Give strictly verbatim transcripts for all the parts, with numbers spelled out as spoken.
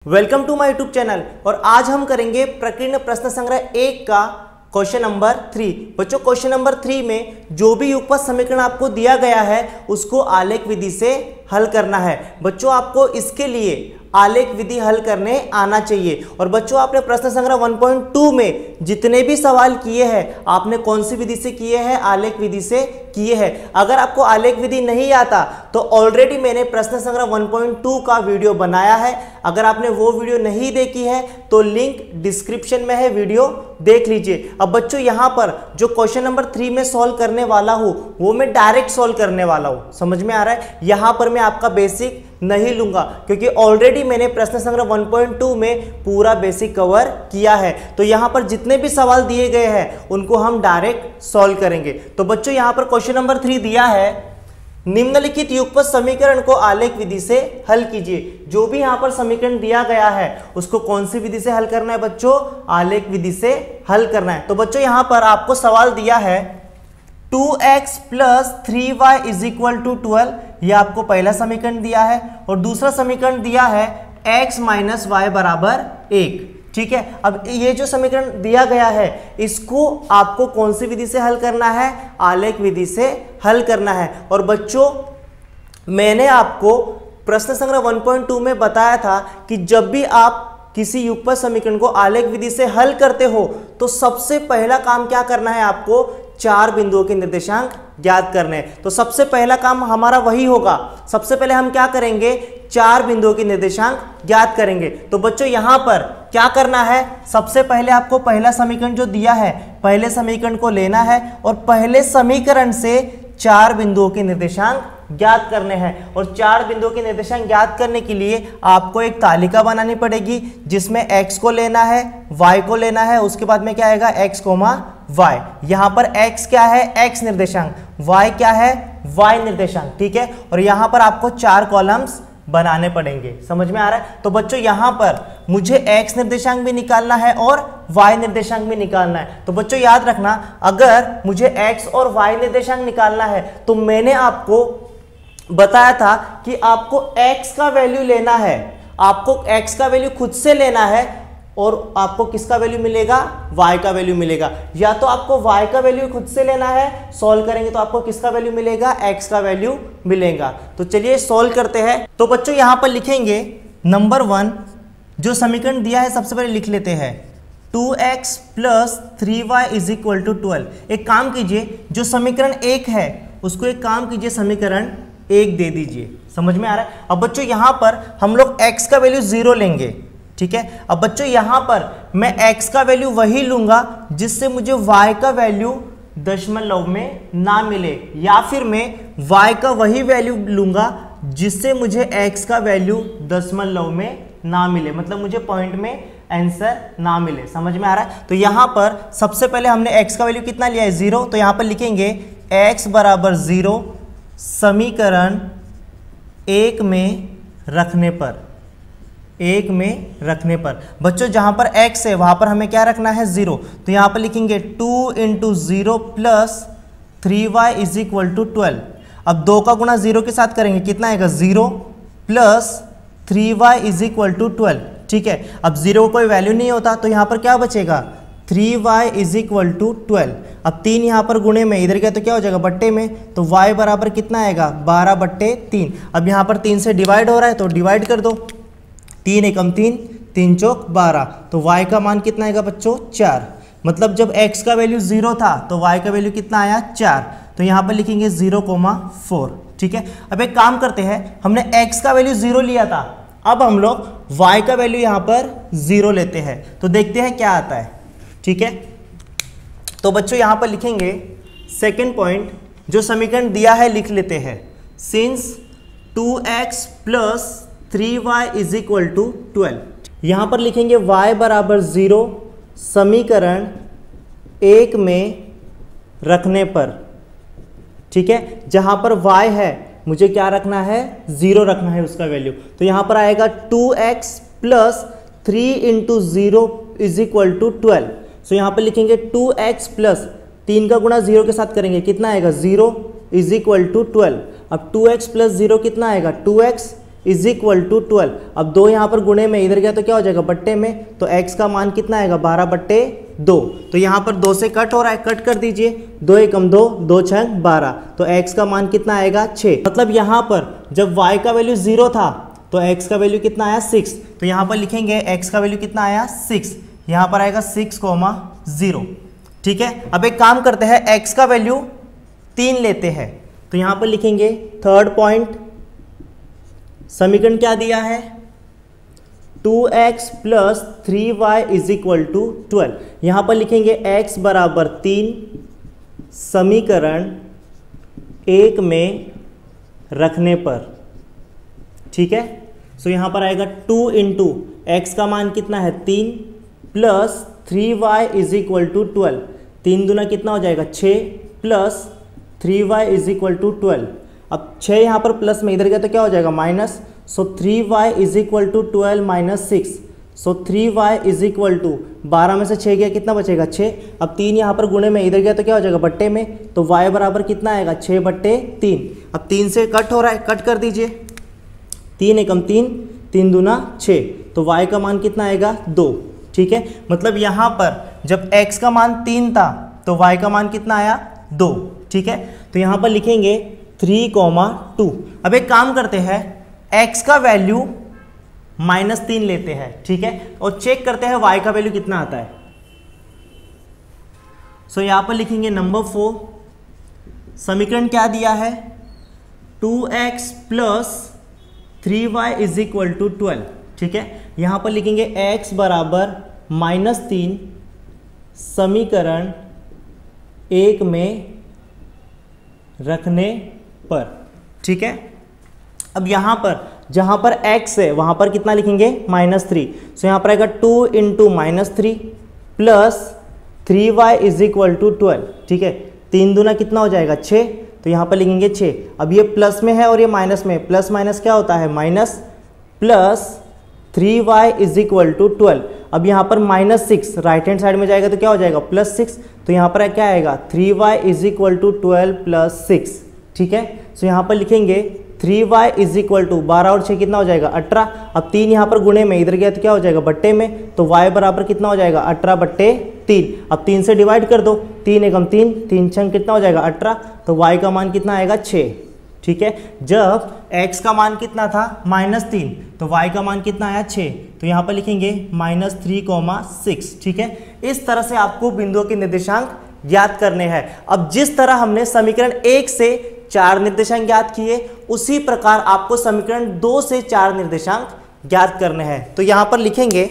Welcome to my YouTube channel. और आज हम करेंगे प्रकीर्ण प्रश्न संग्रह एक का क्वेश्चन नंबर थ्री। बच्चों क्वेश्चन नंबर थ्री में जो भी युगपत समीकरण आपको दिया गया है उसको आलेख विधि से हल करना है। बच्चों आपको इसके लिए आलेख विधि हल करने आना चाहिए। और बच्चों आपने प्रश्न संग्रह वन पॉइंट टू में जितने भी सवाल किए हैं आपने कौन सी विधि से किए हैं? आलेख विधि से किए हैं। अगर आपको आलेख विधि नहीं आता तो ऑलरेडी मैंने प्रश्न संग्रह वन पॉइंट टू का वीडियो बनाया है। अगर आपने वो वीडियो नहीं देखी है तो लिंक डिस्क्रिप्शन में है, वीडियो देख लीजिए। अब बच्चों यहां पर जो क्वेश्चन नंबर थ्री में सॉल्व करने वाला हूं वो मैं डायरेक्ट सॉल्व करने वाला हूं। समझ में आ रहा है? यहां पर मैं आपका बेसिक नहीं लूंगा क्योंकि ऑलरेडी मैंने प्रश्न संग्रह वन पॉइंट टू में पूरा बेसिक कवर किया है। तो यहां पर जितने भी सवाल दिए गए हैं उनको हम डायरेक्ट सॉल्व करेंगे। तो बच्चों यहां पर क्वेश्चन नंबर थ्री दिया है, निम्नलिखित युगपत समीकरण को आलेख विधि से हल कीजिए। जो भी यहां पर समीकरण दिया गया है उसको कौन सी विधि से हल करना है बच्चों? आलेख विधि से हल करना है। तो बच्चों यहां पर आपको सवाल दिया है two x plus three Y is equal to twelve, यह आपको पहला समीकरण दिया है। और दूसरा समीकरण दिया है x माइनस वाई बराबर एक। ठीक है, अब ये जो समीकरण दिया गया है इसको आपको कौन सी विधि से हल करना है? आलेख विधि से हल करना है। और बच्चों मैंने आपको प्रश्न संग्रह वन पॉइंट टू में बताया था कि जब भी आप किसी युगपत समीकरण को आलेख विधि से हल करते हो तो सबसे पहला काम क्या करना है? आपको चार बिंदुओं के निर्देशांक ज्ञात करने हैं। तो सबसे पहला काम हमारा वही होगा। सबसे पहले हम क्या करेंगे? चार बिंदुओं के निर्देशांक ज्ञात करेंगे। तो बच्चों यहां पर क्या करना है? सबसे पहले आपको पहला समीकरण जो दिया है पहले समीकरण को लेना है और पहले समीकरण से चार बिंदुओं के निर्देशांक ज्ञात करने हैं। और चार बिंदुओं के निर्देशांक ज्ञात करने के लिए आपको एक तालिका बनानी पड़ेगी जिसमें x को लेना है, y को लेना है, उसके बाद में क्या आएगा? x comma y। यहां पर x क्या है? x निर्देशांक, y क्या है? y निर्देशांक। ठीक है, और यहां पर आपको चार कॉलम्स बनाने पड़ेंगे। समझ में आ रहा है? तो बच्चों यहां पर मुझे x निर्देशांक भी निकालना है और y निर्देशांक भी निकालना है। तो बच्चों याद रखना, अगर मुझे x और y निर्देशांक निकालना है तो मैंने आपको बताया था कि आपको x का वैल्यू लेना है, आपको x का वैल्यू खुद से लेना है और आपको किसका वैल्यू मिलेगा? y का वैल्यू मिलेगा। या तो आपको y का वैल्यू खुद से लेना है, सॉल्व करेंगे तो आपको किसका वैल्यू मिलेगा? x का वैल्यू मिलेगा। तो चलिए सॉल्व करते हैं। तो बच्चों यहां पर लिखेंगे नंबर वन, जो समीकरण दिया है सबसे पहले लिख लेते हैं two x plus three Y is equal to twelve. एक काम कीजिए, जो समीकरण एक है उसको एक काम कीजिए समीकरण एक दे दीजिए। समझ में आ रहा है? अब बच्चों यहां पर हम लोग x का वैल्यू जीरो लेंगे। ठीक है, अब बच्चों यहां पर मैं x का वैल्यू वही लूंगा जिससे मुझे y का वैल्यू दशमलव में ना मिले, या फिर मैं y का वही वैल्यू लूंगा जिससे मुझे x का वैल्यू दशमलव में ना मिले, मतलब मुझे पॉइंट में आंसर ना मिले। समझ में आ रहा है? तो यहां पर सबसे पहले हमने x का वैल्यू कितना लिया है? जीरो। तो यहां पर लिखेंगे x बराबर जीरो समीकरण एक में रखने पर, एक में रखने पर बच्चों जहां पर x है वहां पर हमें क्या रखना है? जीरो। तो यहां पर लिखेंगे two into zero plus three Y is equal to twelve. अब दो का गुणा जीरो के साथ करेंगे, कितना आएगा? Zero plus three Y is equal to twelve. ठीक है, अब जीरो का कोई वैल्यू नहीं होता तो यहां पर क्या बचेगा? Three Y is equal to twelve. अब तीन यहाँ पर गुणे में, इधर गया तो क्या हो जाएगा? बट्टे में। तो y बराबर कितना आएगा? बारह बट्टे तीन। अब यहाँ पर तीन से डिवाइड हो रहा है तो डिवाइड कर दो, तीन एकम तीन, तीन चौक बारह। तो y का मान कितना आएगा बच्चों? चार। मतलब जब x का वैल्यू जीरो था तो y का वैल्यू कितना आया? चार। तो यहाँ पर लिखेंगे जीरो कोमा फोर। ठीक है, अब एक काम करते हैं, हमने x का वैल्यू जीरो लिया था, अब हम लोग y का वैल्यू यहाँ पर जीरो लेते हैं। तो देखते हैं क्या आता है। ठीक है, तो बच्चों यहां पर लिखेंगे सेकंड पॉइंट, जो समीकरण दिया है लिख लेते हैं। Since two x plus three Y is equal to twelve, यहां पर लिखेंगे y बराबर जीरो समीकरण एक में रखने पर। ठीक है, जहां पर y है मुझे क्या रखना है? जीरो रखना है उसका वैल्यू। तो यहां पर आएगा two x plus three into zero is equal to twelve. So यहां पर लिखेंगे टू एक्स प्लस तीन का गुणा जीरो के साथ करेंगे, कितना आएगा? Zero is equal to twelve. अब टू एक्स प्लस जीरो कितना आएगा? Two x is equal to twelve. अब दो यहाँ पर गुणे में इधर गया तो क्या हो जाएगा बट्टे में, तो x का मान कितना आएगा बारह बट्टे दो। तो यहाँ पर दो से कट हो रहा है, कट कर दीजिए, दो एकम दो, दो छंग बारह, तो x का मान कितना आएगा छः। मतलब यहाँ पर जब y का वैल्यू जीरो था तो x का वैल्यू कितना आया सिक्स। तो यहाँ पर लिखेंगे x का वैल्यू कितना आया सिक्स, यहाँ पर आएगा सिक्स कोमा जीरो। ठीक है, अब एक काम करते हैं, x का वैल्यू तीन लेते हैं, तो यहाँ पर लिखेंगे थर्ड पॉइंट, समीकरण क्या दिया है, two x plus three Y is equal to twelve. यहाँ पर लिखेंगे x बराबर तीन, समीकरण एक में रखने पर। ठीक है, सो यहाँ पर आएगा टू इंटू एक्स का मान कितना है तीन, plus three Y is equal to twelve, तीन दूना कितना हो जाएगा छः, plus three Y is equal to twelve. अब छः यहाँ पर प्लस में इधर गया तो क्या हो जाएगा minus, so three Y is equal to twelve minus six, so three Y is equal to बारह में से छः गया कितना बचेगा छः। अब तीन यहाँ पर गुणे में इधर गया तो क्या हो जाएगा बट्टे में, तो y बराबर कितना आएगा छः बट्टे तीन। अब तीन से कट हो रहा है, कट कर दीजिए, तीन एकम तीन, तीन दूना छः, तो y का मान कितना आएगा दो। ठीक है, मतलब यहाँ पर जब x का मान तीन था तो y का मान कितना आया दो। ठीक है, तो यहाँ पर लिखेंगे थ्री कोमा टू। अब एक काम करते हैं, x का वैल्यू माइनस तीन लेते हैं। ठीक है, और चेक करते हैं y का वैल्यू कितना आता है। सो so, यहाँ पर लिखेंगे नंबर फोर, समीकरण क्या दिया है, two x plus three Y is equal to twelve. ठीक है, यहाँ पर लिखेंगे x बराबर माइनस तीन, समीकरण एक में रखने पर। ठीक है, अब यहाँ पर जहाँ पर x है वहाँ पर कितना लिखेंगे माइनस थ्री, सो यहाँ पर आएगा two into minus three plus three Y is equal to twelve. ठीक है, तीन दूना कितना हो जाएगा छः, तो यहाँ पर लिखेंगे छः। अब ये प्लस में है और ये माइनस में, प्लस माइनस क्या होता है minus, plus three Y is equal to twelve. अब यहाँ पर minus six right hand side में जाएगा तो क्या हो जाएगा प्लस सिक्स, तो यहाँ पर क्या आएगा three Y is equal to twelve plus six. ठीक है, सो यहाँ पर लिखेंगे three Y is equal to बारह और छः कितना हो जाएगा अठारह। अब तीन यहाँ पर गुणे में इधर गया तो क्या हो जाएगा बट्टे में, तो y बराबर कितना हो जाएगा अठारह बट्टे तीन। अब तीन से डिवाइड कर दो, तीन एकम तीन, तीन छंग कितना हो जाएगा अठारह, तो y का मान कितना आएगा छः। ठीक है, जब x का मान कितना था माइनस तीन, तो y का मान कितना आया छः, तो यहाँ पर लिखेंगे माइनस थ्री कोमा सिक्स। ठीक है, इस तरह से आपको बिंदुओं के निर्देशांक याद करने हैं। अब जिस तरह हमने समीकरण एक से चार निर्देशांक ज्ञात किए, उसी प्रकार आपको समीकरण दो से चार निर्देशांक ज्ञात करने हैं। तो यहां पर लिखेंगे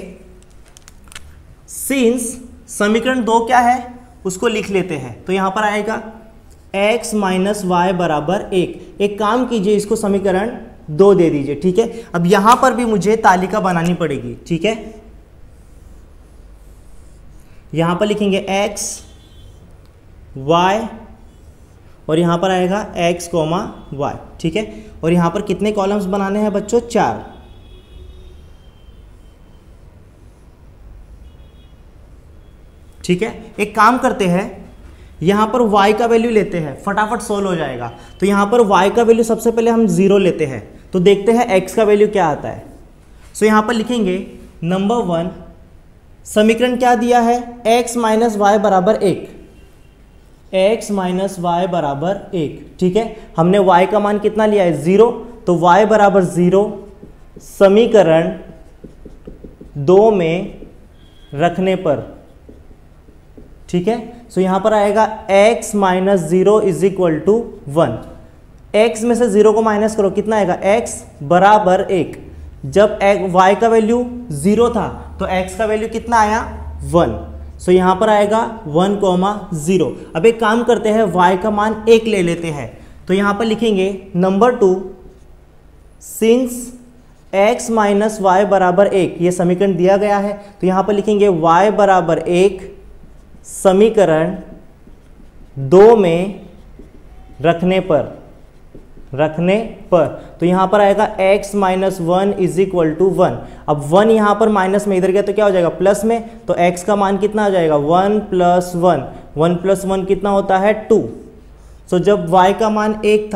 सिंस समीकरण दो क्या है उसको लिख लेते हैं, तो यहां पर आएगा x माइनस वाई बराबर एक। एक काम कीजिए, इसको समीकरण दो दे दीजिए। ठीक है, अब यहां पर भी मुझे तालिका बनानी पड़ेगी। ठीक है, यहां पर लिखेंगे x y और यहाँ पर आएगा x कोमा वाई। ठीक है, और यहाँ पर कितने कॉलम्स बनाने हैं बच्चों, चार। ठीक है, एक काम करते हैं, यहाँ पर y का वैल्यू लेते हैं, फटाफट सोल्व हो जाएगा। तो यहाँ पर y का वैल्यू सबसे पहले हम जीरो लेते हैं, तो देखते हैं x का वैल्यू क्या आता है। सो यहाँ पर लिखेंगे नंबर वन, समीकरण क्या दिया है, x माइनस वाई बराबर एक, x माइनस वाई बराबर एक। ठीक है, हमने y का मान कितना लिया है जीरो, तो y बराबर जीरो, समीकरण दो में रखने पर। ठीक है, सो यहां पर आएगा x minus zero is equal to one. x में से जीरो को माइनस करो, कितना आएगा x बराबर एक। जब y का वैल्यू जीरो था तो x का वैल्यू कितना आया वन, सो so, यहाँ पर आएगा वन कोमा जीरो। अब एक काम करते हैं, y का मान एक ले लेते हैं, तो यहाँ पर लिखेंगे number two, since x minus y बराबर एक, ये समीकरण दिया गया है, तो यहाँ पर लिखेंगे y बराबर एक, समीकरण दो में रखने पर, रखने पर। तो यहाँ पर आएगा x minus one is equal to one. अब वन यहाँ पर माइनस में इधर गया तो क्या हो जाएगा प्लस में, तो x का मान कितना हो जाएगा one plus one, one plus one कितना होता है टू। सो जब y का मान एक था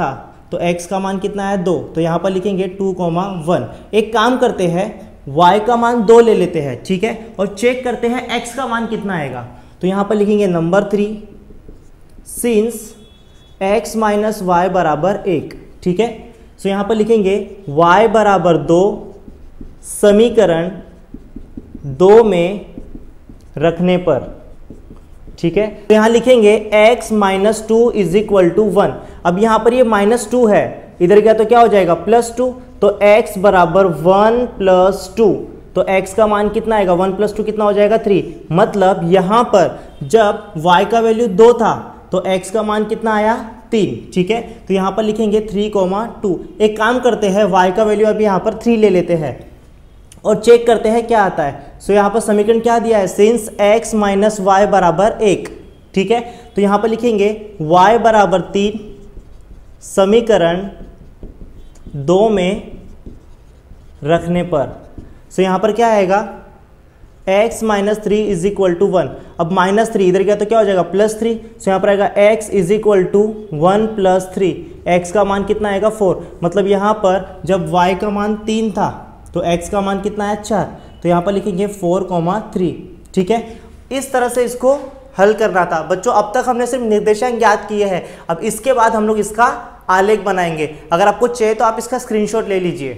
तो x का मान कितना है दो, तो यहाँ पर लिखेंगे टू कॉमा वन। एक काम करते हैं y का मान दो ले लेते हैं, ठीक है, और चेक करते हैं x का मान कितना आएगा। तो यहाँ पर लिखेंगे number three since x minus y बराबर एक, ठीक है। सो यहाँ पर लिखेंगे y बराबर दो समीकरण दो में रखने पर, ठीक है। तो यहाँ लिखेंगे x minus two is equal to one. अब यहाँ पर ये माइनस टू है, इधर गया तो क्या हो जाएगा प्लस टू, तो x बराबर वन प्लस टू, तो x का मान कितना आएगा, वन प्लस टू कितना हो जाएगा थ्री। मतलब यहाँ पर जब y का वैल्यू दो था तो x का मान कितना आया तीन, ठीक है। तो यहाँ पर लिखेंगे थ्री कोमा टू। एक काम करते हैं y का वैल्यू अभी यहाँ पर थ्री ले लेते हैं और चेक करते हैं क्या आता है। सो यहाँ पर समीकरण क्या दिया है, सिंस x माइनस वाई बराबर एक, ठीक है। तो यहाँ पर लिखेंगे y बराबर तीन समीकरण दो में रखने पर। सो यहाँ पर क्या आएगा, x minus three is equal to one. अब माइनस थ्री इधर गया तो क्या हो जाएगा प्लस थ्री। सो यहाँ पर आएगा x is equal to one plus three, x का मान कितना आएगा फोर। मतलब यहाँ पर जब y का मान तीन था तो x का मान कितना है चार, तो यहाँ पर लिखेंगे फोर कॉमा थ्री, ठीक है। इस तरह से इसको हल करना था बच्चों। अब तक हमने सिर्फ निर्देशांक याद किए हैं, अब इसके बाद हम लोग इसका आलेख बनाएंगे। अगर आपको चाहिए तो आप इसका स्क्रीनशॉट ले लीजिए।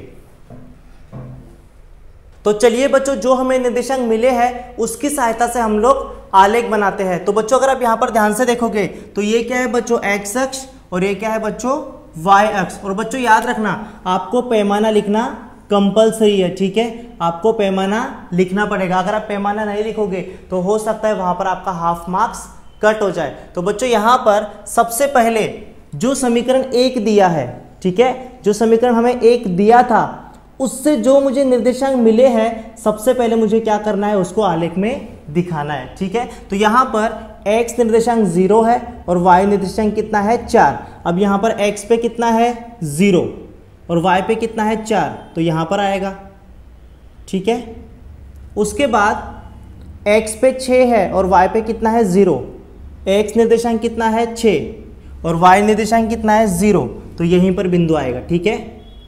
तो चलिए बच्चों, जो हमें निर्देशांक मिले हैं उसकी सहायता से हम लोग आलेख बनाते हैं। तो बच्चों अगर आप यहाँ पर ध्यान से देखोगे तो ये क्या है बच्चों एक्स अक्ष और ये क्या है बच्चों वाई अक्ष। और बच्चों याद रखना आपको पैमाना लिखना कंपलसरी है, ठीक है, आपको पैमाना लिखना पड़ेगा। अगर आप पैमाना नहीं लिखोगे तो हो सकता है वहां पर आपका हाफ मार्क्स कट हो जाए। तो बच्चों यहाँ पर सबसे पहले जो समीकरण एक दिया है, ठीक है, जो समीकरण हमें एक दिया था उससे जो मुझे निर्देशांक मिले हैं सबसे पहले मुझे क्या करना है, उसको आलेख में दिखाना है, ठीक है। तो यहाँ पर x निर्देशांक जीरो है और y निर्देशांक कितना है चार। अब यहाँ पर x पे कितना है जीरो और y पे कितना है चार, तो यहाँ पर आएगा, ठीक है। उसके बाद x पे छः है और y पे कितना है ज़ीरो, x निर्देशांक कितना है छः और y निर्देशांक कितना है ज़ीरो, तो यहीं पर बिंदु आएगा, ठीक है।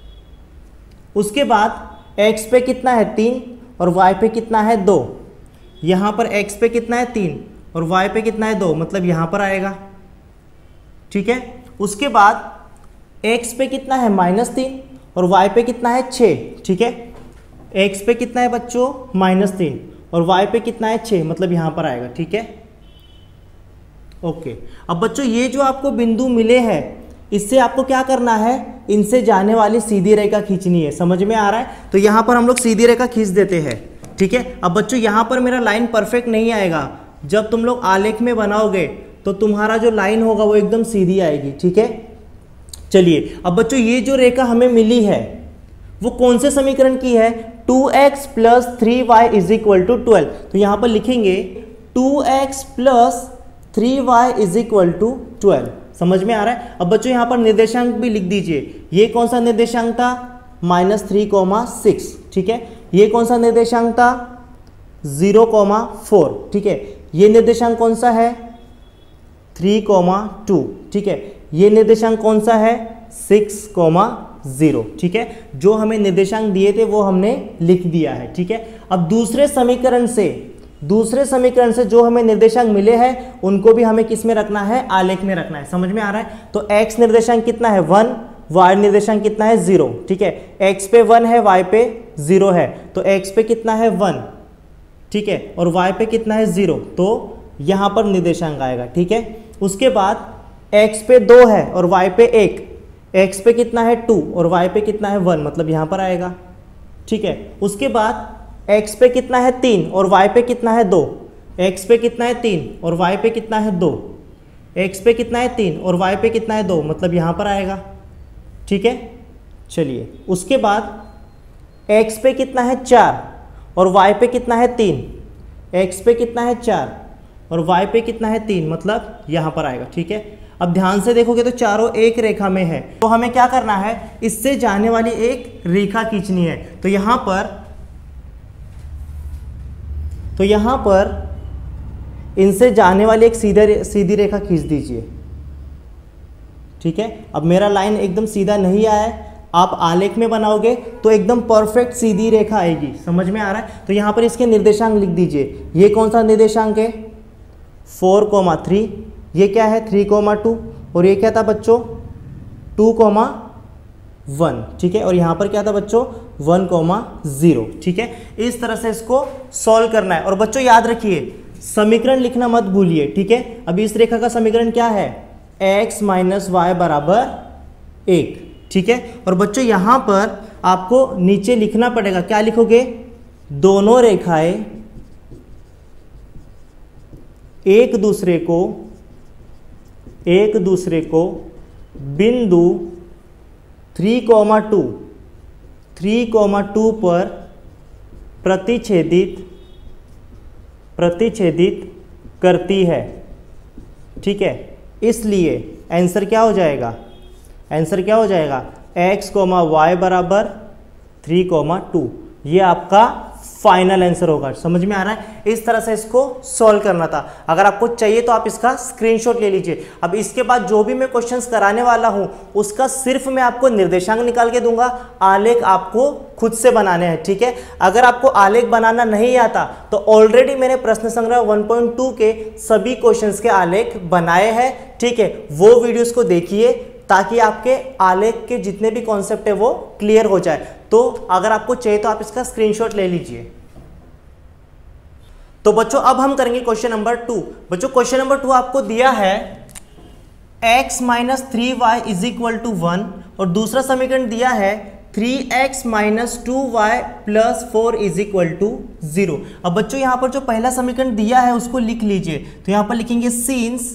उसके बाद x पे कितना है तीन और y पे कितना है दो, यहाँ पर x पे कितना है तीन और y पे कितना है दो, मतलब यहाँ पर आएगा, ठीक है। उसके बाद x पे कितना है माइनस तीन और y पे कितना है छः, ठीक है। x पे कितना है बच्चों माइनस तीन और y पे कितना है छः, मतलब यहाँ पर आएगा, ठीक है। ओके, अब बच्चों ये जो आपको बिंदु मिले हैं इससे आपको क्या करना है, इनसे जाने वाली सीधी रेखा खींचनी है। समझ में आ रहा है? तो यहाँ पर हम लोग सीधी रेखा खींच देते हैं, ठीक है। अब बच्चों यहाँ पर मेरा लाइन परफेक्ट नहीं आएगा, जब तुम लोग आलेख में बनाओगे तो तुम्हारा जो लाइन होगा वो एकदम सीधी आएगी, ठीक है। चलिए अब बच्चों ये जो रेखा हमें मिली है वो कौन से समीकरण की है, two x plus three Y is equal to twelve. तो यहाँ पर लिखेंगे two x plus three Y is equal to twelve. समझ में आ रहा है? अब बच्चों यहाँ पर निर्देशांक भी लिख दीजिए। ये कौन सा निर्देशांक था, माइनस थ्री कोमा सिक्स, ठीक है। ये कौन सा निर्देशांक था, जीरो कोमा फोर, ठीक है। ये निर्देशांक कौन सा है, थ्री कोमा टू, ठीक है। ये निर्देशांक कौन सा है, सिक्स कोमा जीरो, ठीक है। जो हमें निर्देशांक दिए थे वो हमने लिख दिया है, ठीक है। अब दूसरे समीकरण से दूसरे समीकरण से जो हमें निर्देशांक मिले हैं उनको भी हमें किस में रखना है, आलेख में रखना है। समझ में आ रहा है? तो x निर्देशांक कितना है वन, y निर्देशांक कितना है जीरो, ठीक है। x पे वन है, y पे जीरो है, तो x पे कितना है वन, ठीक है, और y पे कितना है जीरो, तो यहाँ पर निर्देशांक आएगा, ठीक है। उसके बाद x पे दो है और y पे एक, x पे कितना है टू और y पे कितना है वन, मतलब यहाँ पर आएगा, ठीक है। उसके बाद x पे कितना है तीन और y पे कितना है दो, x पे कितना है तीन और y पे कितना है दो, x पे कितना है तीन और y पे कितना है दो, मतलब यहाँ पर आएगा, ठीक है। चलिए उसके बाद x पे कितना है चार और y पे कितना है तीन, x पे कितना है चार और y पे कितना है तीन, मतलब यहाँ पर आएगा, ठीक है। अब ध्यान से देखोगे तो चारों एक रेखा में है, तो हमें क्या करना है, इससे जाने वाली एक रेखा खींचनी है। तो यहाँ पर तो यहाँ पर इनसे जाने वाली एक सीधे सीधी रेखा खींच दीजिए, ठीक है। अब मेरा लाइन एकदम सीधा नहीं आया है, आप आलेख में बनाओगे तो एकदम परफेक्ट सीधी रेखा आएगी, समझ में आ रहा है। तो यहाँ पर इसके निर्देशांक लिख दीजिए। ये कौन सा निर्देशांक है, फोर कोमा थ्री, ये क्या है थ्री कोमा टू, और ये क्या था बच्चों टू कोमा वन, ठीक है। और यहाँ पर क्या था बच्चों वन कोमा जीरो, ठीक है। इस तरह से इसको सॉल्व करना है। और बच्चों याद रखिए समीकरण लिखना मत भूलिए, ठीक है। अभी इस रेखा का समीकरण क्या है, x माइनस वाई बराबर एक, ठीक है। और बच्चों यहाँ पर आपको नीचे लिखना पड़ेगा, क्या लिखोगे, दोनों रेखाएं एक दूसरे को एक दूसरे को बिंदु three comma two three comma two पर प्रतिच्छेदित प्रतिच्छेदित करती है, ठीक है। इसलिए आंसर क्या हो जाएगा, आंसर क्या हो जाएगा x कोमा वाई बराबर थ्री कोमा टू, ये आपका फाइनल आंसर होगा। समझ में आ रहा है, इस तरह से इसको सॉल्व करना था। अगर आपको चाहिए तो आप इसका स्क्रीनशॉट ले लीजिए। अब इसके बाद जो भी मैं क्वेश्चंस कराने वाला हूं उसका सिर्फ मैं आपको निर्देशांक निकाल के दूंगा, आलेख आपको खुद से बनाने हैं, ठीक है। अगर आपको आलेख बनाना नहीं आता तो ऑलरेडी मैंने प्रश्न संग्रह वन पॉइंट टू के सभी क्वेश्चंस के आलेख बनाए हैं, ठीक है। वो वीडियोस को देखिए ताकि आपके आलेख के जितने भी कॉन्सेप्ट है वो क्लियर हो जाए। तो अगर आपको चाहिए तो आप इसका स्क्रीनशॉट ले लीजिए। तो बच्चों अब हम करेंगे क्वेश्चन नंबर टू। बच्चों क्वेश्चन नंबर टू आपको दिया है x minus three Y is equal to one, और दूसरा समीकरण दिया है three x minus two y plus four is equal to zero. अब बच्चों यहाँ पर जो पहला समीकरण दिया है उसको लिख लीजिए। तो यहाँ पर लिखेंगे since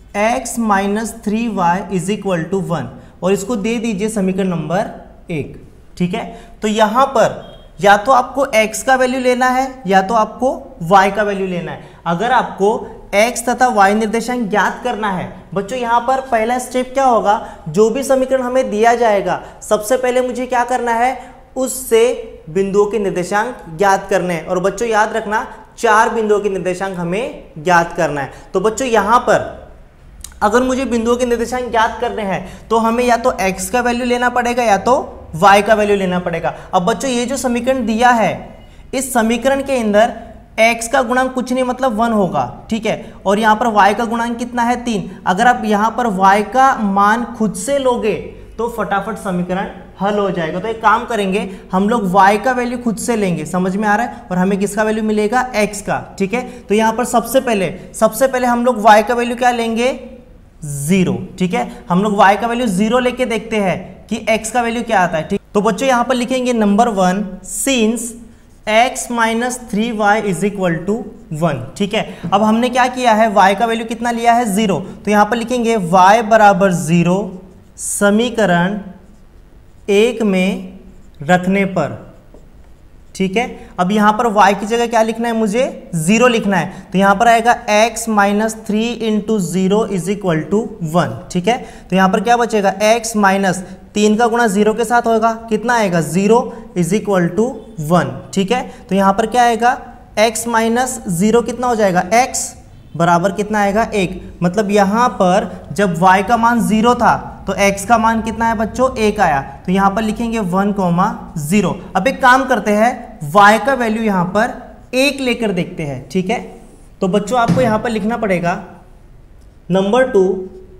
x minus three Y is equal to one, और इसको दे दीजिए समीकरण नंबर एक, ठीक है। तो यहां पर या तो आपको x का वैल्यू लेना है या तो आपको y का वैल्यू लेना है। अगर आपको x तथा y निर्देशांक ज्ञात करना है बच्चों, यहां पर पहला स्टेप क्या होगा, जो भी समीकरण हमें दिया जाएगा सबसे पहले मुझे क्या करना है, उससे बिंदुओं के निर्देशांक ज्ञात करने हैं। और बच्चों याद रखना चार बिंदुओं के निर्देशांक हमें ज्ञात करना है। तो बच्चों यहां पर अगर मुझे बिंदुओं के निर्देशांक ज्ञात करने हैं तो हमें या तो x का वैल्यू लेना पड़ेगा या तो y का वैल्यू लेना पड़ेगा। अब बच्चों ये जो समीकरण दिया है इस समीकरण के अंदर x का गुणांक कुछ नहीं मतलब वन होगा, ठीक है। और यहाँ पर y का गुणांक कितना है तीन। अगर आप यहाँ पर y का मान खुद से लोगे तो फटाफट समीकरण हल हो जाएगा। तो एक काम करेंगे, हम लोग y का वैल्यू खुद से लेंगे, समझ में आ रहा है, और हमें किसका वैल्यू मिलेगा x का, ठीक है। तो यहाँ पर सबसे पहले सबसे पहले हम लोग y का वैल्यू क्या लेंगे, जीरो, ठीक है। हम लोग y का वैल्यू जीरो लेके देखते हैं कि x का वैल्यू क्या आता है, ठीक। तो बच्चों यहाँ पर लिखेंगे number one since x minus three Y is equal to one, ठीक है। अब हमने क्या किया है, y का वैल्यू कितना लिया है, जीरो। तो यहाँ पर लिखेंगे y बराबर जीरो समीकरण एक में रखने पर, ठीक है। अब यहाँ पर y की जगह क्या लिखना है, मुझे जीरो लिखना है। तो यहाँ पर आएगा x minus three into zero is equal to one, ठीक है। तो यहाँ पर क्या बचेगा, x माइनस तीन का गुणा जीरो के साथ होगा, कितना आएगा, zero is equal to one, ठीक है। तो यहाँ पर क्या आएगा, x माइनस जीरो कितना हो जाएगा, x बराबर कितना आएगा, एक। मतलब यहाँ पर जब y का मान जीरो था तो x का मान कितना है बच्चों, एक आया। तो यहाँ पर लिखेंगे वन कोमा जीरो। अब एक काम करते हैं, y का वैल्यू यहाँ पर एक लेकर देखते हैं, ठीक है। तो बच्चों आपको यहाँ पर लिखना पड़ेगा नंबर टू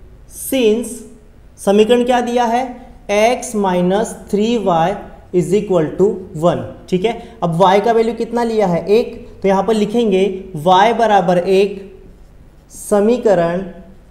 सिंस समीकरण क्या दिया है, x minus three Y is equal to one, ठीक है। अब y का वैल्यू कितना लिया है, एक। तो यहाँ पर लिखेंगे y बराबर एक समीकरण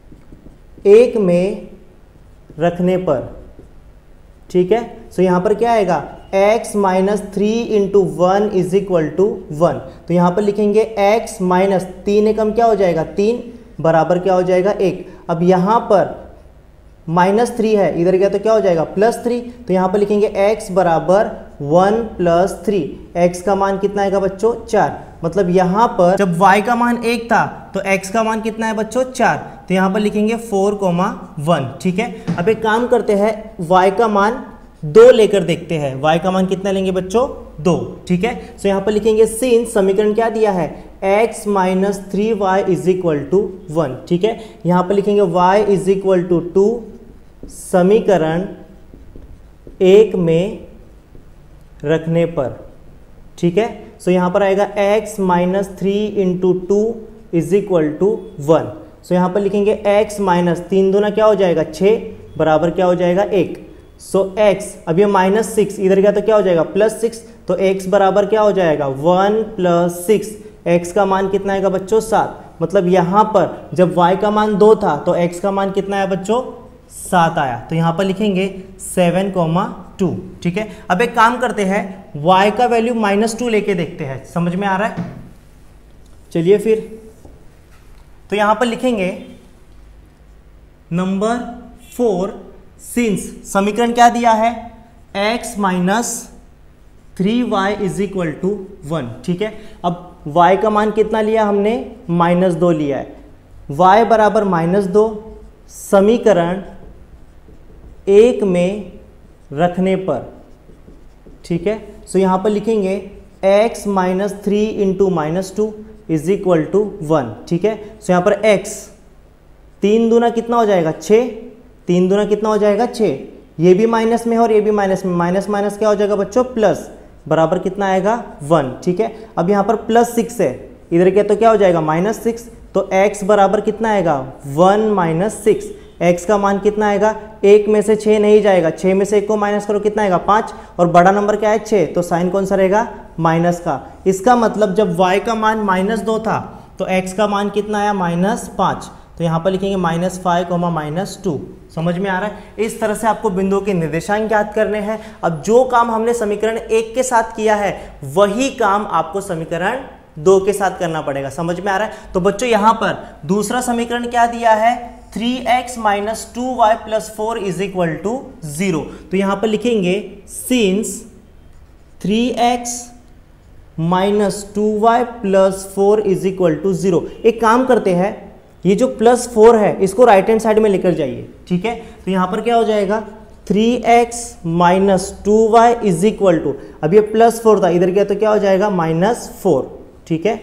एक में रखने पर, ठीक है। सो यहाँ पर क्या आएगा, x minus three into one is equal to one. तो यहाँ पर लिखेंगे x माइनस तीन एकम क्या हो जाएगा, तीन बराबर क्या हो जाएगा, एक। अब यहाँ पर माइनस थ्री है, इधर गया तो क्या हो जाएगा, प्लस थ्री। तो यहाँ पर लिखेंगे x बराबर वन प्लस थ्री, एक्स का मान कितना आएगा बच्चों, चार। मतलब यहाँ पर जब y का मान एक था तो x का मान कितना है बच्चों, चार। तो यहाँ पर लिखेंगे फोर कोमा वन, ठीक है। अब एक काम करते हैं, y का मान दो लेकर देखते हैं। y का मान कितना लेंगे बच्चों, दो, ठीक है। सो यहाँ पर लिखेंगे सिंस समीकरण क्या दिया है, x minus three Y is equal to one, ठीक है। यहाँ पर लिखेंगे y is equal to two समीकरण एक में रखने पर, ठीक है। सो यहाँ पर आएगा x minus three into two is equal to one. So यहाँ पर लिखेंगे x माइनस तीन दूना क्या हो जाएगा छः, बराबर क्या हो जाएगा एक। सो so, x अब ये माइनस सिक्स इधर गया तो क्या हो जाएगा प्लस सिक्स, तो x बराबर क्या हो जाएगा वन प्लस सिक्स। x का मान कितना आएगा बच्चों सात, मतलब यहाँ पर जब y का मान दो था तो x का मान कितना आया बच्चों सात आया। तो यहाँ पर लिखेंगे सेवन कोमा टू, ठीक है। अब एक काम करते हैं, y का वैल्यू माइनस टू लेके देखते हैं, समझ में आ रहा है। चलिए फिर, तो यहाँ पर लिखेंगे नंबर फोर, सिंस समीकरण क्या दिया है x minus three Y is equal to one, ठीक है। अब y का मान कितना लिया हमने, माइनस दो लिया है, y बराबर माइनस दो, समीकरण एक में रखने पर, ठीक है। सो यहाँ पर लिखेंगे x minus three into minus two is equal to one, ठीक है। सो यहाँ पर x तीन दूना कितना हो जाएगा छः, तीन दूना कितना हो जाएगा छः, ये भी माइनस में है और ये भी माइनस में, माइनस माइनस क्या हो जाएगा बच्चों प्लस, बराबर कितना आएगा वन, ठीक है। अब यहाँ पर प्लस सिक्स है, इधर क्या तो क्या हो जाएगा माइनस सिक्स, तो x बराबर कितना आएगा वन माइनस सिक्स। x का मान कितना आएगा, एक में से छः नहीं जाएगा, छः में से एक को माइनस करो कितना आएगा पाँच, और बड़ा नंबर क्या है छः, तो साइन कौन सा रहेगा माइनस का। इसका मतलब जब y का मान माइनस दो था तो x का मान कितना आया माइनस पाँच, तो यहाँ पर लिखेंगे minus five comma minus two. समझ में आ रहा है। इस तरह से आपको बिंदुओं के निर्देशांक ज्ञात करने हैं। अब जो काम हमने समीकरण एक के साथ किया है वही काम आपको समीकरण दो के साथ करना पड़ेगा। समझ में आ रहा है। तो बच्चों यहाँ पर दूसरा समीकरण क्या दिया है, three x minus two y plus four is equal to zero. तो यहाँ पर लिखेंगे since three x minus two y plus four is equal to zero. एक काम करते हैं, ये जो प्लस फोर है इसको राइट हैंड साइड में लेकर जाइए, ठीक है। तो यहाँ पर क्या हो जाएगा, three x minus two y is equal to, अब ये प्लस फोर था इधर गया तो क्या हो जाएगा माइनस फोर, ठीक है।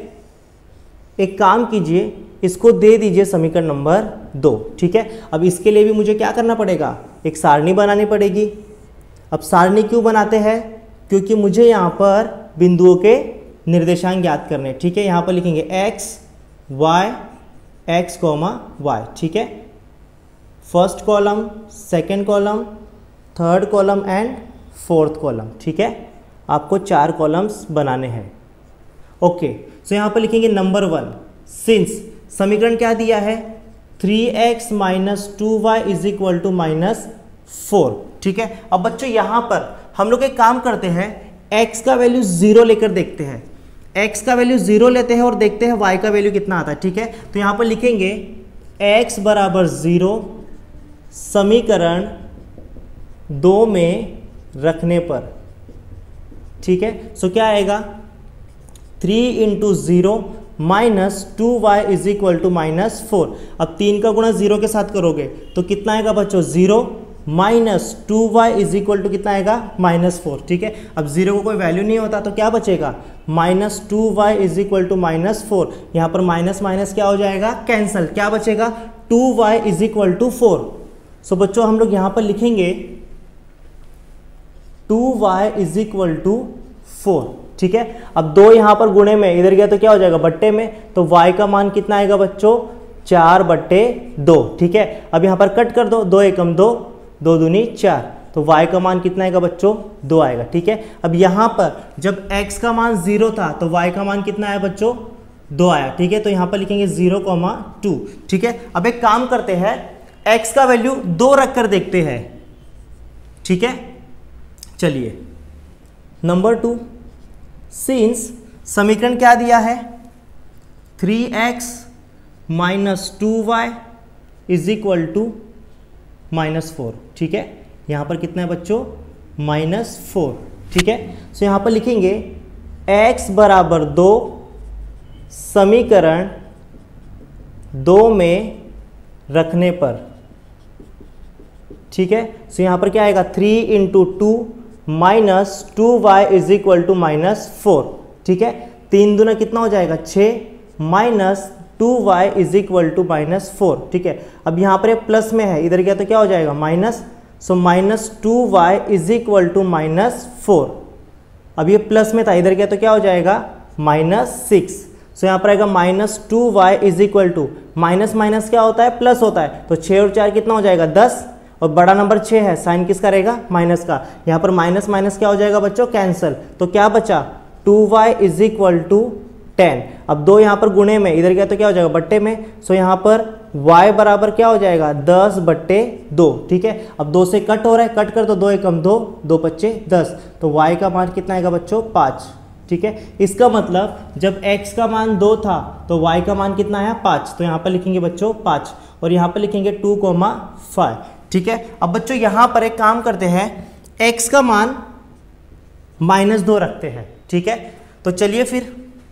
एक काम कीजिए, इसको दे दीजिए समीकरण नंबर दो, ठीक है। अब इसके लिए भी मुझे क्या करना पड़ेगा, एक सारणी बनानी पड़ेगी। अब सारणी क्यों बनाते हैं, क्योंकि मुझे यहाँ पर बिंदुओं के निर्देशांक ज्ञात करने, ठीक है। यहाँ पर लिखेंगे x y x comma y, ठीक है। First column, second column, third column and fourth column, ठीक है। आपको चार कॉलम्स बनाने हैं। ओके, सो यहाँ पर लिखेंगे नंबर वन, सिंस समीकरण क्या दिया है, three x minus two y is equal to minus four, ठीक है। अब बच्चों यहाँ पर हम लोग एक काम करते हैं, x का वैल्यू जीरो लेकर देखते हैं। x का वैल्यू जीरो लेते हैं और देखते हैं y का वैल्यू कितना आता है, ठीक है। तो यहाँ पर लिखेंगे x बराबर जीरो समीकरण दो में रखने पर, ठीक है। सो क्या आएगा, three into zero minus two y is equal to minus four. अब तीन का गुणा जीरो के साथ करोगे तो कितना आएगा बच्चों, zero minus two y is equal to कितना आएगा माइनस फोर, ठीक है। अब जीरो को कोई वैल्यू नहीं होता तो क्या बचेगा, minus two y is equal to minus four. यहाँ पर माइनस माइनस क्या हो जाएगा, कैंसल, क्या बचेगा, two y is equal to four. So बच्चों हम लोग यहाँ पर लिखेंगे two y is equal to four, ठीक है। अब दो यहाँ पर गुणे में, इधर गया तो क्या हो जाएगा बट्टे में, तो y का मान कितना आएगा बच्चों, चार बट्टे दो, ठीक है। अब यहाँ पर कट कर दो, दो एकम दो, दो दूनी चार, तो y का मान कितना आएगा बच्चों, दो आएगा, ठीक है। अब यहाँ पर जब x का मान जीरो था तो y का मान कितना आया बच्चों, दो आया, ठीक है। तो यहाँ पर लिखेंगे जीरो कॉमा टू, ठीक है। अब एक काम करते हैं, x का वैल्यू दो रखकर देखते हैं, ठीक है। चलिए नंबर टू, सिंस समीकरण क्या दिया है, three x minus two y is equal to minus four, ठीक है। यहाँ पर कितना है बच्चों, माइनस फोर, ठीक है। सो यहाँ पर लिखेंगे x बराबर दो समीकरण दो में रखने पर, ठीक है। सो यहाँ पर क्या आएगा, three into two minus two y is equal to minus four, ठीक है। तीन दूना कितना हो जाएगा, छः, minus two y is equal to minus four. ठीक है, अब यहाँ पर ये प्लस में है, इधर गया तो क्या हो जाएगा minus, so minus two y is equal to minus four. अब ये प्लस में था, इधर गया तो क्या हो जाएगा माइनस सिक्स। सो यहाँ पर आएगा minus two y is equal to, minus minus क्या होता है प्लस होता है, तो छः और चार कितना हो जाएगा दस, और बड़ा नंबर छः है, साइन किसका रहेगा माइनस का। यहाँ पर माइनस माइनस क्या हो जाएगा बच्चों कैंसल, तो क्या बचा two y is equal to ten. अब दो यहाँ पर गुणे में, इधर गया तो क्या हो जाएगा बट्टे में, सो यहाँ पर y बराबर क्या हो जाएगा दस बट्टे दो। ठीक है, अब दो से कट हो रहा है, कट कर तो दो एकम दो, दो पच्चे दस, तो y का मान कितना आएगा बच्चों पाँच। ठीक है, इसका मतलब जब x का मान दो था तो y का मान कितना आया पाँच, तो यहाँ पर लिखेंगे बच्चों पाँच, और यहाँ पर लिखेंगे टू कोमा फाइव। ठीक है, अब बच्चों यहाँ पर एक काम करते हैं, x का मान माइनस दो रखते हैं। ठीक है, तो चलिए फिर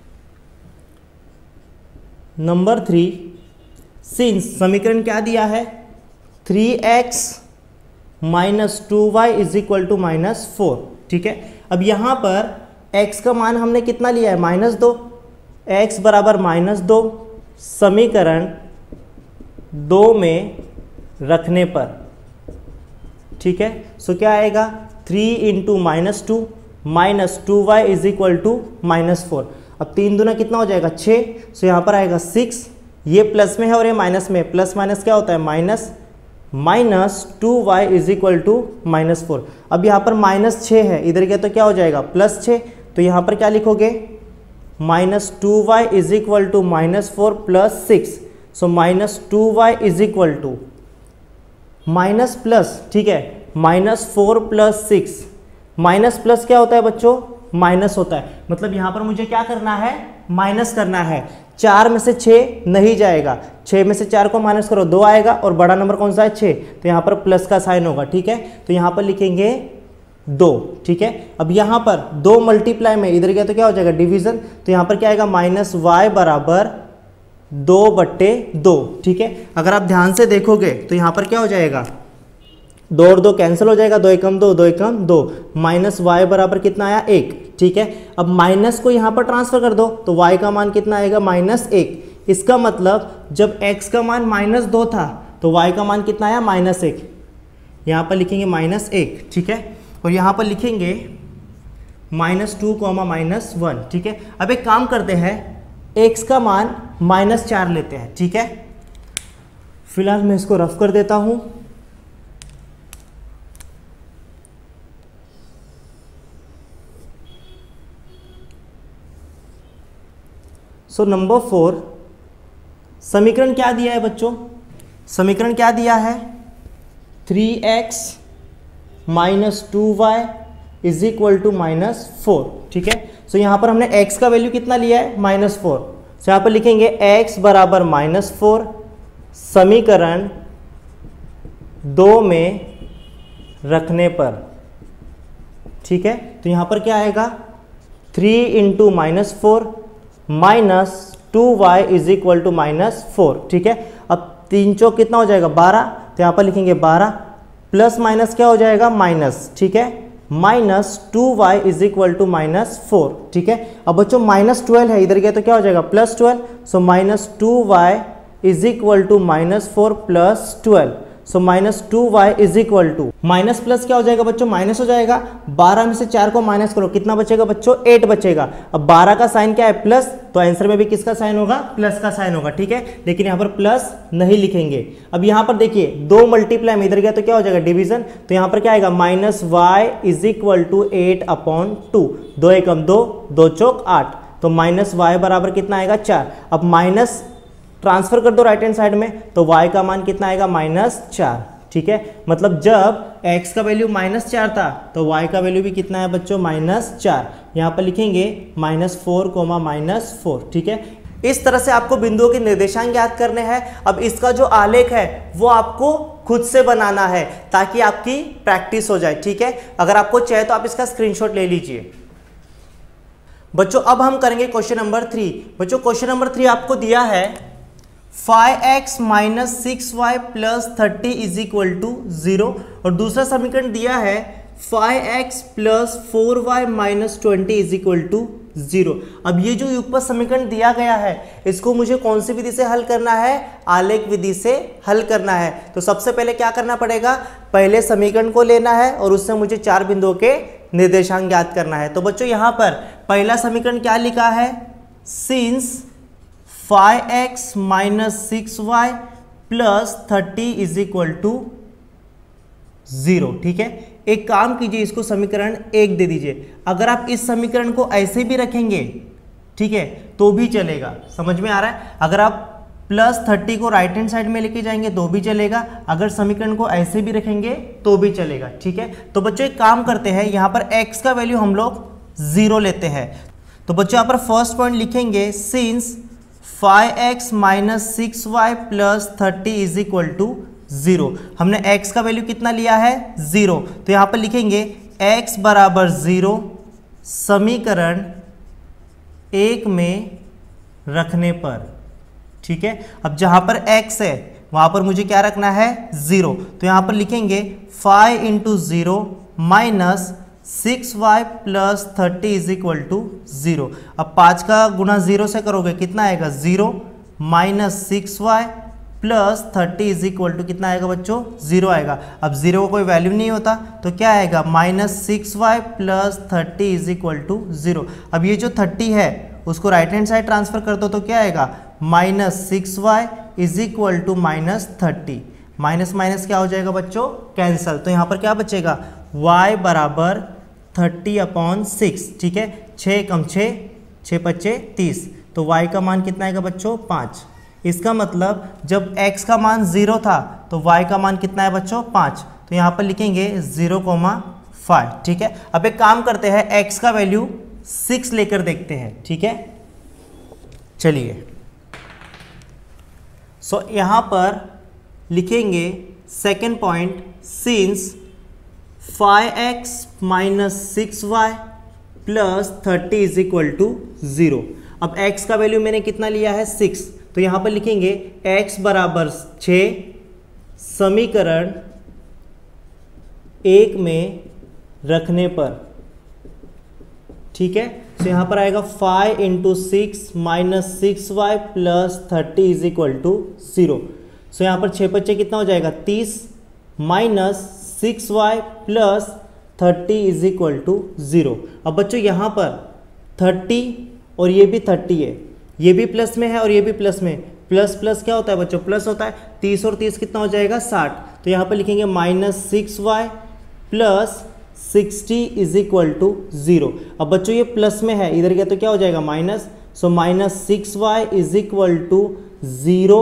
नंबर थ्री, सिंस समीकरण क्या दिया है three x minus two y is equal to minus four. ठीक है, अब यहाँ पर x का मान हमने कितना लिया है माइनस दो, x बराबर माइनस दो, समीकरण दो में रखने पर। ठीक है, सो क्या आएगा three into minus two minus two y is equal to minus four. अब तीन दूना कितना हो जाएगा छः, सो यहाँ पर आएगा सिक्स, ये प्लस में है और ये माइनस में, प्लस माइनस क्या होता है minus, minus two y is equal to minus four. अब यहाँ पर माइनस छः है, इधर गया तो क्या हो जाएगा प्लस छः, तो यहाँ पर क्या लिखोगे minus two y is equal to minus four plus six, so minus two y is equal to minus plus, ठीक है minus four plus six, minus plus क्या होता है बच्चों माइनस होता है, मतलब यहाँ पर मुझे क्या करना है माइनस करना है। चार में से छः नहीं जाएगा, छः में से चार को माइनस करो दो आएगा, और बड़ा नंबर कौन सा है छः, तो यहाँ पर प्लस का साइन होगा। ठीक है, तो यहाँ पर लिखेंगे दो। ठीक है, अब यहाँ पर दो मल्टीप्लाई में, इधर गया तो क्या हो जाएगा डिवीजन, तो यहाँ पर क्या आएगा माइनस वाई बराबर दो बट्टे दो। ठीक है, अगर आप ध्यान से देखोगे तो यहाँ पर क्या हो जाएगा दो और दो कैंसिल हो जाएगा, दो एकम दो, दो एकम दो, माइनस वाई बराबर कितना आया एक। ठीक है, अब माइनस को यहाँ पर ट्रांसफर कर दो तो y का मान कितना आएगा माइनस एक। इसका मतलब जब x का मान माइनस दो था तो y का मान कितना आया माइनस एक, यहाँ पर लिखेंगे माइनस एक। ठीक है, और यहाँ पर लिखेंगे minus two comma minus one. ठीक है, अब एक काम करते हैं, x का मान माइनस चार लेते हैं। ठीक है, फिलहाल मैं इसको रफ कर देता हूँ। सो नंबर फोर, समीकरण क्या दिया है बच्चों, समीकरण क्या दिया है three x minus two y is equal to minus four. ठीक है, सो यहाँ पर हमने x का वैल्यू कितना लिया है माइनस फोर, सो यहाँ पर लिखेंगे x बराबर माइनस फोर, समीकरण दो में रखने पर। ठीक है, तो यहाँ पर क्या आएगा three into minus four minus two y is equal to minus four. ठीक है, अब तीन चौक कितना हो जाएगा बारह, तो यहाँ पर लिखेंगे बारह, प्लस माइनस क्या हो जाएगा माइनस। ठीक है, minus two y is equal to minus four. ठीक है, अब बच्चों माइनस ट्वेल्व है, इधर गया तो क्या हो जाएगा plus twelve, so minus two y is equal to minus four plus twelve, so minus two y is equal to, minus plus क्या हो जाएगा बच्चों माइनस हो जाएगा, बारह में से चार को माइनस करो कितना बचेगा बच्चों एट बचेगा। अब बारह का साइन क्या है प्लस, तो आंसर में भी किसका साइन होगा प्लस का साइन होगा। ठीक है, लेकिन यहाँ पर प्लस नहीं लिखेंगे। अब यहाँ पर देखिए दो मल्टीप्लाई में, इधर गया तो क्या हो जाएगा डिवीजन, तो यहाँ पर क्या आएगा minus y is equal to eight upon two, दो एकम दो, दो चौक आठ, तो माइनस वाई बराबर कितना आएगा चार। अब माइनस ट्रांसफर कर दो राइट हैंड साइड में, तो y का मान कितना आएगा माइनस चार। ठीक है, मतलब जब x का वैल्यू माइनस चार था तो y का वैल्यू भी कितना है बच्चों माइनस चार। यहाँ पर लिखेंगे minus four comma minus four. ठीक है, इस तरह से आपको बिंदुओं के निर्देशांक याद करने हैं। अब इसका जो आलेख है वो आपको खुद से बनाना है ताकि आपकी प्रैक्टिस हो जाए। ठीक है, अगर आपको चाहिए तो आप इसका स्क्रीनशॉट ले लीजिए। बच्चों अब हम करेंगे क्वेश्चन नंबर थ्री। बच्चों क्वेश्चन नंबर थ्री आपको दिया है five x minus six y plus thirty is equal to zero, और दूसरा समीकरण दिया है five x plus four y minus twenty is equal to zero. अब ये जो युगपत समीकरण दिया गया है इसको मुझे कौन सी विधि से हल करना है, आलेख विधि से हल करना है। तो सबसे पहले क्या करना पड़ेगा, पहले समीकरण को लेना है और उससे मुझे चार बिंदुओं के निर्देशांक ज्ञात करना है। तो बच्चों यहाँ पर पहला समीकरण क्या लिखा है, since five x minus six y plus thirty is equal to zero. ठीक है, एक काम कीजिए, इसको समीकरण एक दे दीजिए। अगर आप इस समीकरण को ऐसे भी रखेंगे, ठीक है, तो भी चलेगा। समझ में आ रहा है? अगर आप प्लस थर्टी को राइट हैंड साइड में लेके जाएंगे तो भी चलेगा, अगर समीकरण को ऐसे भी रखेंगे तो भी चलेगा। ठीक है, तो बच्चों एक काम करते हैं, यहाँ पर x का वैल्यू हम लोग जीरो लेते हैं। तो बच्चों यहाँ पर फर्स्ट पॉइंट लिखेंगे, since five x minus six y plus thirty is equal to zero. हमने x का वैल्यू कितना लिया है, जीरो। तो यहां पर लिखेंगे x बराबर जीरो समीकरण एक में रखने पर। ठीक है, अब जहां पर x है वहां पर मुझे क्या रखना है, जीरो। तो यहां पर लिखेंगे five into zero minus six y plus thirty is equal to zero. अब पाँच का गुना जीरो से करोगे कितना आएगा, zero minus six y plus thirty is equal to कितना आएगा बच्चों, जीरो आएगा। अब जीरो का कोई वैल्यू नहीं होता तो क्या आएगा, minus six y plus thirty is equal to zero. अब ये जो थर्टी है उसको राइट हैंड साइड ट्रांसफर कर दो तो क्या आएगा, minus six y is equal to minus thirty. Minus minus क्या हो जाएगा बच्चों, कैंसल। तो यहाँ पर क्या बचेगा, y बराबर थर्टी अपॉन सिक्स। ठीक है, छः कम छः, छः पच्चे तीस, तो y का मान कितना आएगा बच्चों, पाँच। इसका मतलब जब x का मान जीरो था तो y का मान कितना है बच्चों, पाँच। तो यहाँ पर लिखेंगे जीरो कोमा फाइव। ठीक है, अब एक काम करते हैं, x का वैल्यू सिक्स लेकर देखते हैं। ठीक है, चलिए सो so, यहाँ पर लिखेंगे second point, since five x minus six y plus thirty is equal to zero. अब x का वैल्यू मैंने कितना लिया है, सिक्स। तो यहाँ पर लिखेंगे x बराबर छः समीकरण एक में रखने पर। ठीक है, तो यहाँ पर आएगा five into six minus six y plus thirty is equal to zero. So यहाँ पर छः पच्चे कितना हो जाएगा, तीस minus six y plus thirty is equal to zero. अब बच्चों यहाँ पर थर्टी और ये भी थर्टी है, ये भी प्लस में है और ये भी प्लस में। प्लस प्लस क्या होता है बच्चों, प्लस होता है। तीस और तीस कितना हो जाएगा, साठ। तो यहाँ पर लिखेंगे minus six y plus sixty is equal to zero. अब बच्चों ये प्लस में है, इधर गया तो क्या हो जाएगा, minus. So minus six y is equal to zero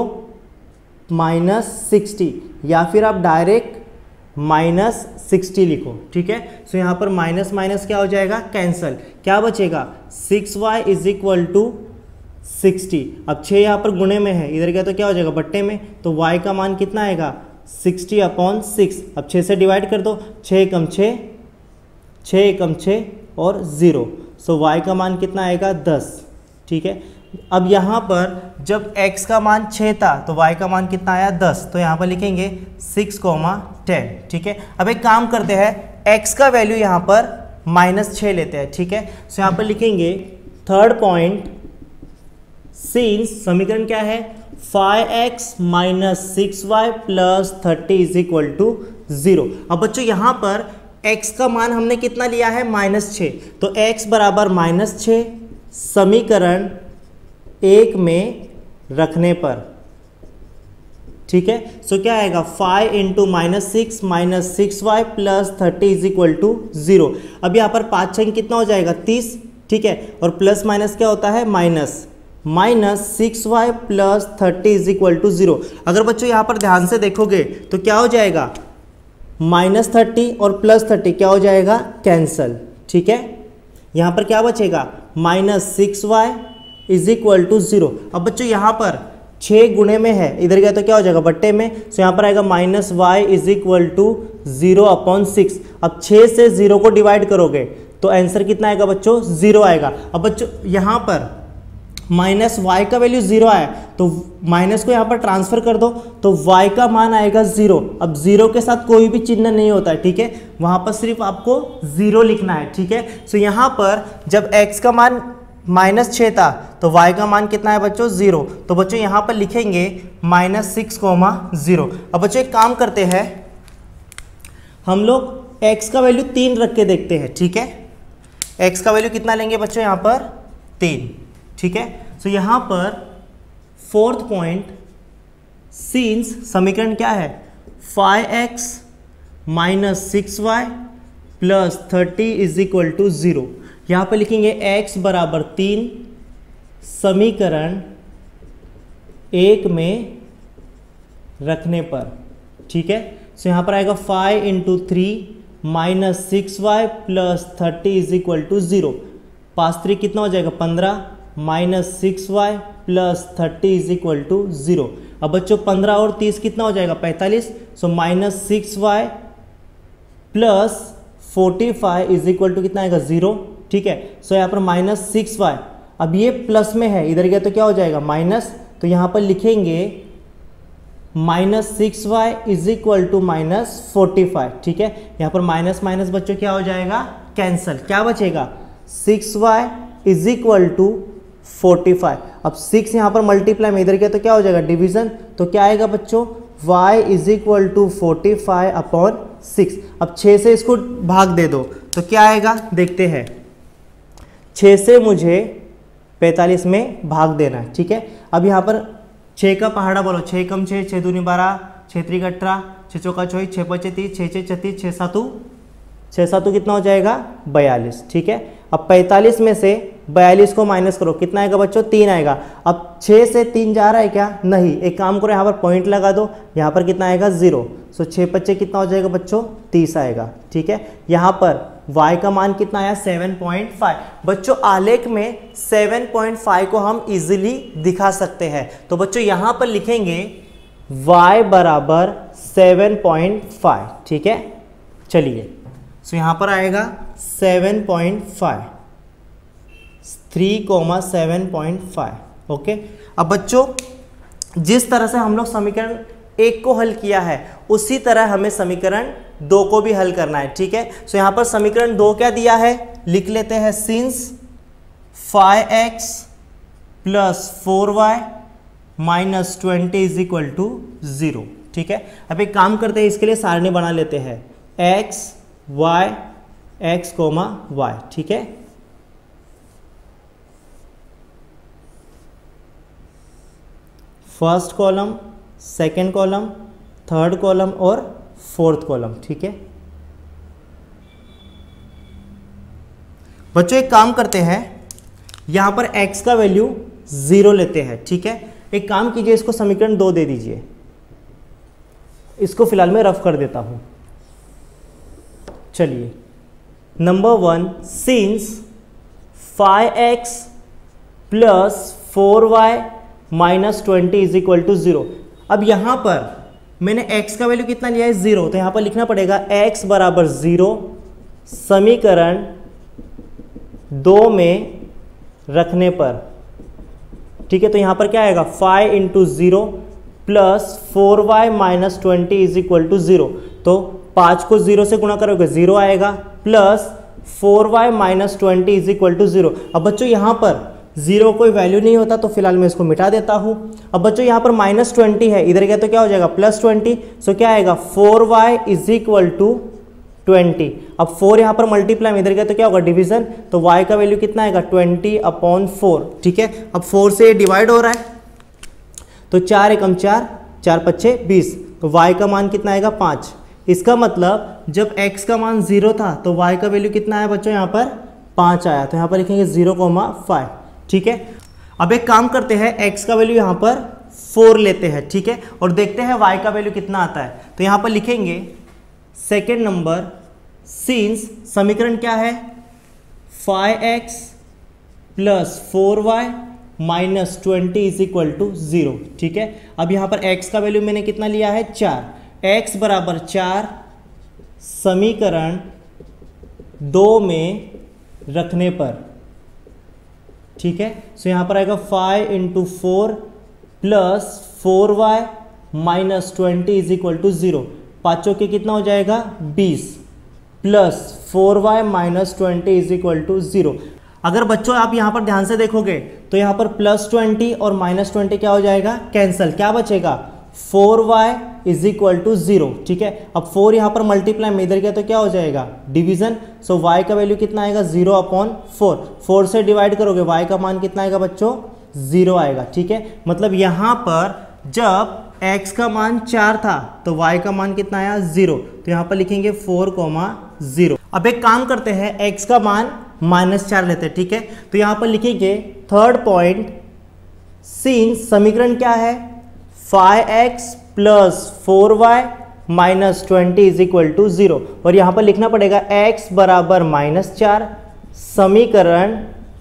minus sixty, या फिर आप डायरेक्ट माइनस सिक्सटी लिखो। ठीक है, सो यहाँ पर माइनस माइनस क्या हो जाएगा, कैंसल। क्या बचेगा, six y is equal to sixty. अब छः यहाँ पर गुणे में है, इधर गया तो क्या हो जाएगा, बट्टे में। तो y का मान कितना आएगा, सिक्सटी अपॉन सिक्स। अब छः से डिवाइड कर दो, छः कम छः, छः एकम छः और ज़ीरो। सो y का मान कितना आएगा, दस। ठीक है, अब यहाँ पर जब x का मान छः था तो y का मान कितना आया, दस। तो यहाँ पर लिखेंगे सिक्स कोमा टेन। ठीक है, अब एक काम करते हैं, x का वैल्यू यहाँ पर माइनस छः लेते हैं। ठीक है, सो यहाँ पर लिखेंगे थर्ड पॉइंट, सिंस समीकरण क्या है, five x minus six y plus thirty is equal to zero. अब बच्चों यहाँ पर x का मान हमने कितना लिया है, माइनस छः। तो x बराबर माइनस छः समीकरण एक में रखने पर। ठीक है, सो क्या आएगा, five into minus six minus six y plus thirty is equal to zero. अब यहाँ पर पाँच छः कितना हो जाएगा, तीस। ठीक है, और प्लस माइनस क्या होता है, minus. Minus six y plus thirty is equal to zero. अगर बच्चों यहाँ पर ध्यान से देखोगे तो क्या हो जाएगा, माइनस थर्टी और प्लस थर्टी क्या हो जाएगा, कैंसल। ठीक है, यहाँ पर क्या बचेगा, minus six y is equal to zero. अब बच्चों यहाँ पर छः गुणे में है, इधर गया तो क्या हो जाएगा, बट्टे में। सो यहाँ पर आएगा minus y is equal to zero upon six. अब छः से जीरो को डिवाइड करोगे तो आंसर कितना आएगा बच्चों, जीरो आएगा। अब बच्चों यहाँ पर माइनस वाई का वैल्यू जीरो आया तो माइनस को यहाँ पर ट्रांसफर कर दो तो y का मान आएगा जीरो। अब जीरो के साथ कोई भी चिन्ह नहीं होता है। ठीक है, वहाँ पर सिर्फ आपको जीरो लिखना है। ठीक है, सो यहाँ पर जब x का मान माइनस छः था तो y का मान कितना है बच्चों जीरो, तो बच्चों यहाँ पर लिखेंगे माइनस सिक्स कोमा जीरो। अब बच्चों एक काम करते हैं, हम लोग x का वैल्यू तीन रख के देखते हैं, ठीक है। x का वैल्यू कितना लेंगे बच्चों यहाँ पर तीन, ठीक है। तो यहाँ पर फोर्थ पॉइंट, सिंस समीकरण क्या है five x minus six y plus thirty is equal to zero. यहाँ पर लिखेंगे x बराबर तीन समीकरण एक में रखने पर, ठीक है। तो यहाँ पर आएगा five into three minus six y plus thirty is equal to zero. पाँच थ्री कितना हो जाएगा पंद्रह, minus six y plus thirty is equal to zero. अब बच्चों पंद्रह और तीस कितना हो जाएगा पैंतालीस, so minus six y plus forty five is equal to कितना आएगा जीरो, ठीक है। सो यहाँ पर माइनस सिक्स वाई, अब ये प्लस में है, इधर गया तो क्या हो जाएगा माइनस, तो यहाँ पर लिखेंगे minus six y is equal to minus forty five, ठीक है। यहाँ पर माइनस माइनस बच्चों क्या हो जाएगा कैंसल, क्या बचेगा six y is equal to forty five. अब सिक्स यहाँ पर मल्टीप्लाई में, इधर गया तो क्या हो जाएगा डिवीजन, तो क्या आएगा बच्चों y is equal to forty five upon six. अब छः से इसको भाग दे दो तो क्या आएगा देखते हैं, छः से मुझे पैंतालीस में भाग देना है, ठीक है। अब यहाँ पर छः का पहाड़ा बोलो, छः कम छः, छः दूनी बारह, छः त्रिक अठारह, छः चौका चौबीस, छः पच्चीस तीस, छः छः छत्तीस, छः सातू छः सातू कितना हो जाएगा बयालीस, ठीक है। अब पैंतालीस में से बयालीस को माइनस करो, कितना आएगा बच्चों तीन आएगा। अब छः से तीन जा रहा है क्या, नहीं, एक काम करो यहाँ पर पॉइंट लगा दो, यहाँ पर कितना आएगा जीरो, सो छः पच्चे कितना हो जाएगा बच्चों तीस आएगा, ठीक है। यहाँ पर y का मान कितना आया सेवन पॉइंट फाइव। बच्चों आलेख में सेवन पॉइंट फाइव को हम इजीली दिखा सकते हैं, तो बच्चों यहाँ पर लिखेंगे y बराबर सेवन पॉइंट फाइव, ठीक है। चलिए सो यहाँ पर आएगा seven point five, three comma seven point five, okay. अब बच्चों जिस तरह से हम लोग समीकरण एक को हल किया है उसी तरह हमें समीकरण दो को भी हल करना है, ठीक है। सो यहाँ पर समीकरण दो क्या दिया है लिख लेते हैं, since five x plus four y minus twenty is equal to zero, ठीक है। अब एक काम करते हैं, इसके लिए सारणी बना लेते हैं x y x comma y, ठीक है। First column, second column, third column और फोर्थ कॉलम, ठीक है। बच्चों एक काम करते हैं, यहां पर x का वैल्यू जीरो लेते हैं, ठीक है। एक काम कीजिए, इसको समीकरण दो दे दीजिए, इसको फिलहाल मैं रफ कर देता हूं। चलिए number one, since five x plus four y minus twenty is equal to zero. अब यहां पर मैंने x का वैल्यू कितना लिया है जीरो, तो यहां पर लिखना पड़ेगा x बराबर जीरो समीकरण दो में रखने पर, ठीक है। तो यहां पर क्या आएगा five into zero plus four y minus twenty is equal to zero, तो पाँच को जीरो से गुणा करोगे जीरो आएगा, plus four y minus twenty is equal to zero. अब बच्चों यहाँ पर जीरो कोई वैल्यू नहीं होता तो फिलहाल मैं इसको मिटा देता हूँ। अब बच्चों यहाँ पर माइनस ट्वेंटी है, इधर गया तो क्या हो जाएगा प्लस ट्वेंटी, सो क्या आएगा four y is equal to twenty. अब फोर यहाँ पर मल्टीप्लाई में, इधर गया तो क्या होगा डिवीजन, तो y का वैल्यू कितना आएगा ट्वेंटी अपॉन फोर, ठीक है। अब फोर से डिवाइड हो रहा है तो चार एकम चार, चार पच्चे बीस, तो y का मान कितना आएगा पाँच। इसका मतलब जब x का मान जीरो था तो y का वैल्यू कितना आया बच्चों यहाँ पर पाँच आया, तो यहाँ पर लिखेंगे जीरो कोमा फाइव, ठीक है। अब एक काम करते हैं, x का वैल्यू यहाँ पर फोर लेते हैं, ठीक है, और देखते हैं y का वैल्यू कितना आता है। तो यहाँ पर लिखेंगे सेकेंड नंबर, सिंस समीकरण क्या है five x plus four y minus twenty is equal to zero, ठीक है। अब यहाँ पर x का वैल्यू मैंने कितना लिया है चार, x बराबर चार समीकरण दो में रखने पर, ठीक है। सो यहाँ पर आएगा five into four plus four y minus twenty is equal to zero, पाँचों के कितना हो जाएगा बीस, plus four y minus twenty is equal to zero. अगर बच्चों आप यहाँ पर ध्यान से देखोगे तो यहाँ पर प्लस ट्वेंटी और माइनस ट्वेंटी क्या हो जाएगा, कैंसल। क्या बचेगा, four y is equal to zero. ठीक है, अब फोर यहाँ पर मल्टीप्लाई में इधर गया तो क्या हो जाएगा, डिवीजन। सो y का वैल्यू कितना आएगा, जीरो अपॉन फोर। फोर से डिवाइड करोगे y का मान कितना आएगा बच्चों, जीरो आएगा। ठीक है, मतलब यहाँ पर जब x का मान चार था तो y का मान कितना आया, जीरो। तो यहाँ पर लिखेंगे फोर कोमा जीरो। अब एक काम करते हैं, x का मान माइनस चार लेते हैं। ठीक है, तो यहाँ पर लिखेंगे थर्ड पॉइंट, सिंस समीकरण क्या है, five x plus four y minus twenty is equal to zero. और यहां पर लिखना पड़ेगा x बराबर माइनस चार समीकरण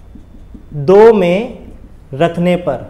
दो में रखने पर।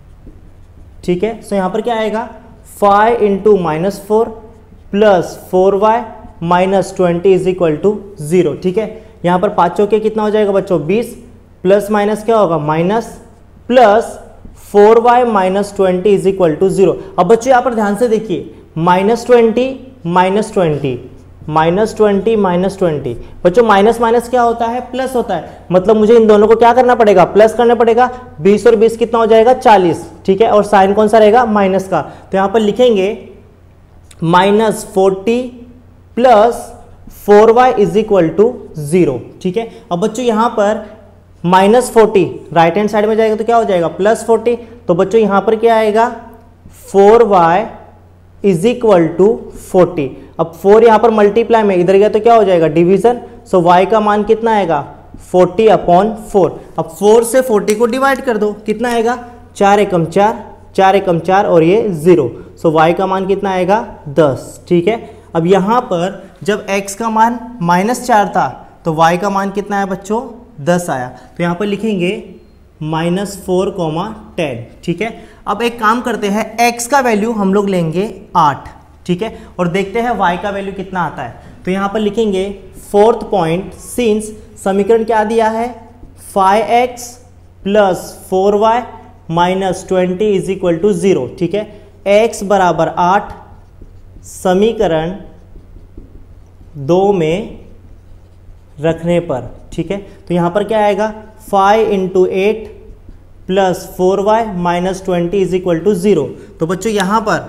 ठीक है, सो यहां पर क्या आएगा, five into minus four plus four y minus twenty is equal to zero. ठीक है, यहां पर पांचों के कितना हो जाएगा बच्चों, बीस, प्लस माइनस क्या होगा, minus, plus four y minus twenty is equal to zero. अब बच्चों यहाँ पर ध्यान से देखिए, minus twenty minus twenty minus twenty minus twenty, बच्चों माइनस माइनस क्या होता है, प्लस होता है। मतलब मुझे इन दोनों को क्या करना पड़ेगा, प्लस करना पड़ेगा। बीस और बीस कितना हो जाएगा, चालीस। ठीक है, और साइन कौन सा रहेगा, माइनस का। तो यहाँ पर लिखेंगे minus forty plus four y is equal to zero. ठीक है, अब बच्चों यहाँ पर minus forty right hand side में जाएगा तो क्या हो जाएगा, प्लस फोर्टी। तो बच्चों यहां पर क्या आएगा, four y is equal to forty. अब फोर यहां पर मल्टीप्लाई में इधर गया तो क्या हो जाएगा, डिवीजन। सो y का मान कितना आएगा, फोर्टी अपॉन फोर। अब फोर से फोर्टी को डिवाइड कर दो, कितना आएगा, चार एकम चार, चार एकम चार और ये जीरो। सो y का मान कितना आएगा, दस। ठीक है, अब यहां पर जब x का मान माइनस चार था तो y का मान कितना है बच्चों, दस आया। तो यहाँ पर लिखेंगे माइनस फोर कोमा टेन। ठीक है, अब एक काम करते हैं, x का वैल्यू हम लोग लेंगे आठ। ठीक है, और देखते हैं y का वैल्यू कितना आता है। तो यहाँ पर लिखेंगे फोर्थ पॉइंट, सिंस समीकरण क्या दिया है, five x plus four y minus twenty is equal to zero. ठीक है, x बराबर आठ समीकरण दो में रखने पर। ठीक है, तो यहां पर क्या आएगा, five into eight plus four y minus twenty is equal to zero. तो बच्चों यहां पर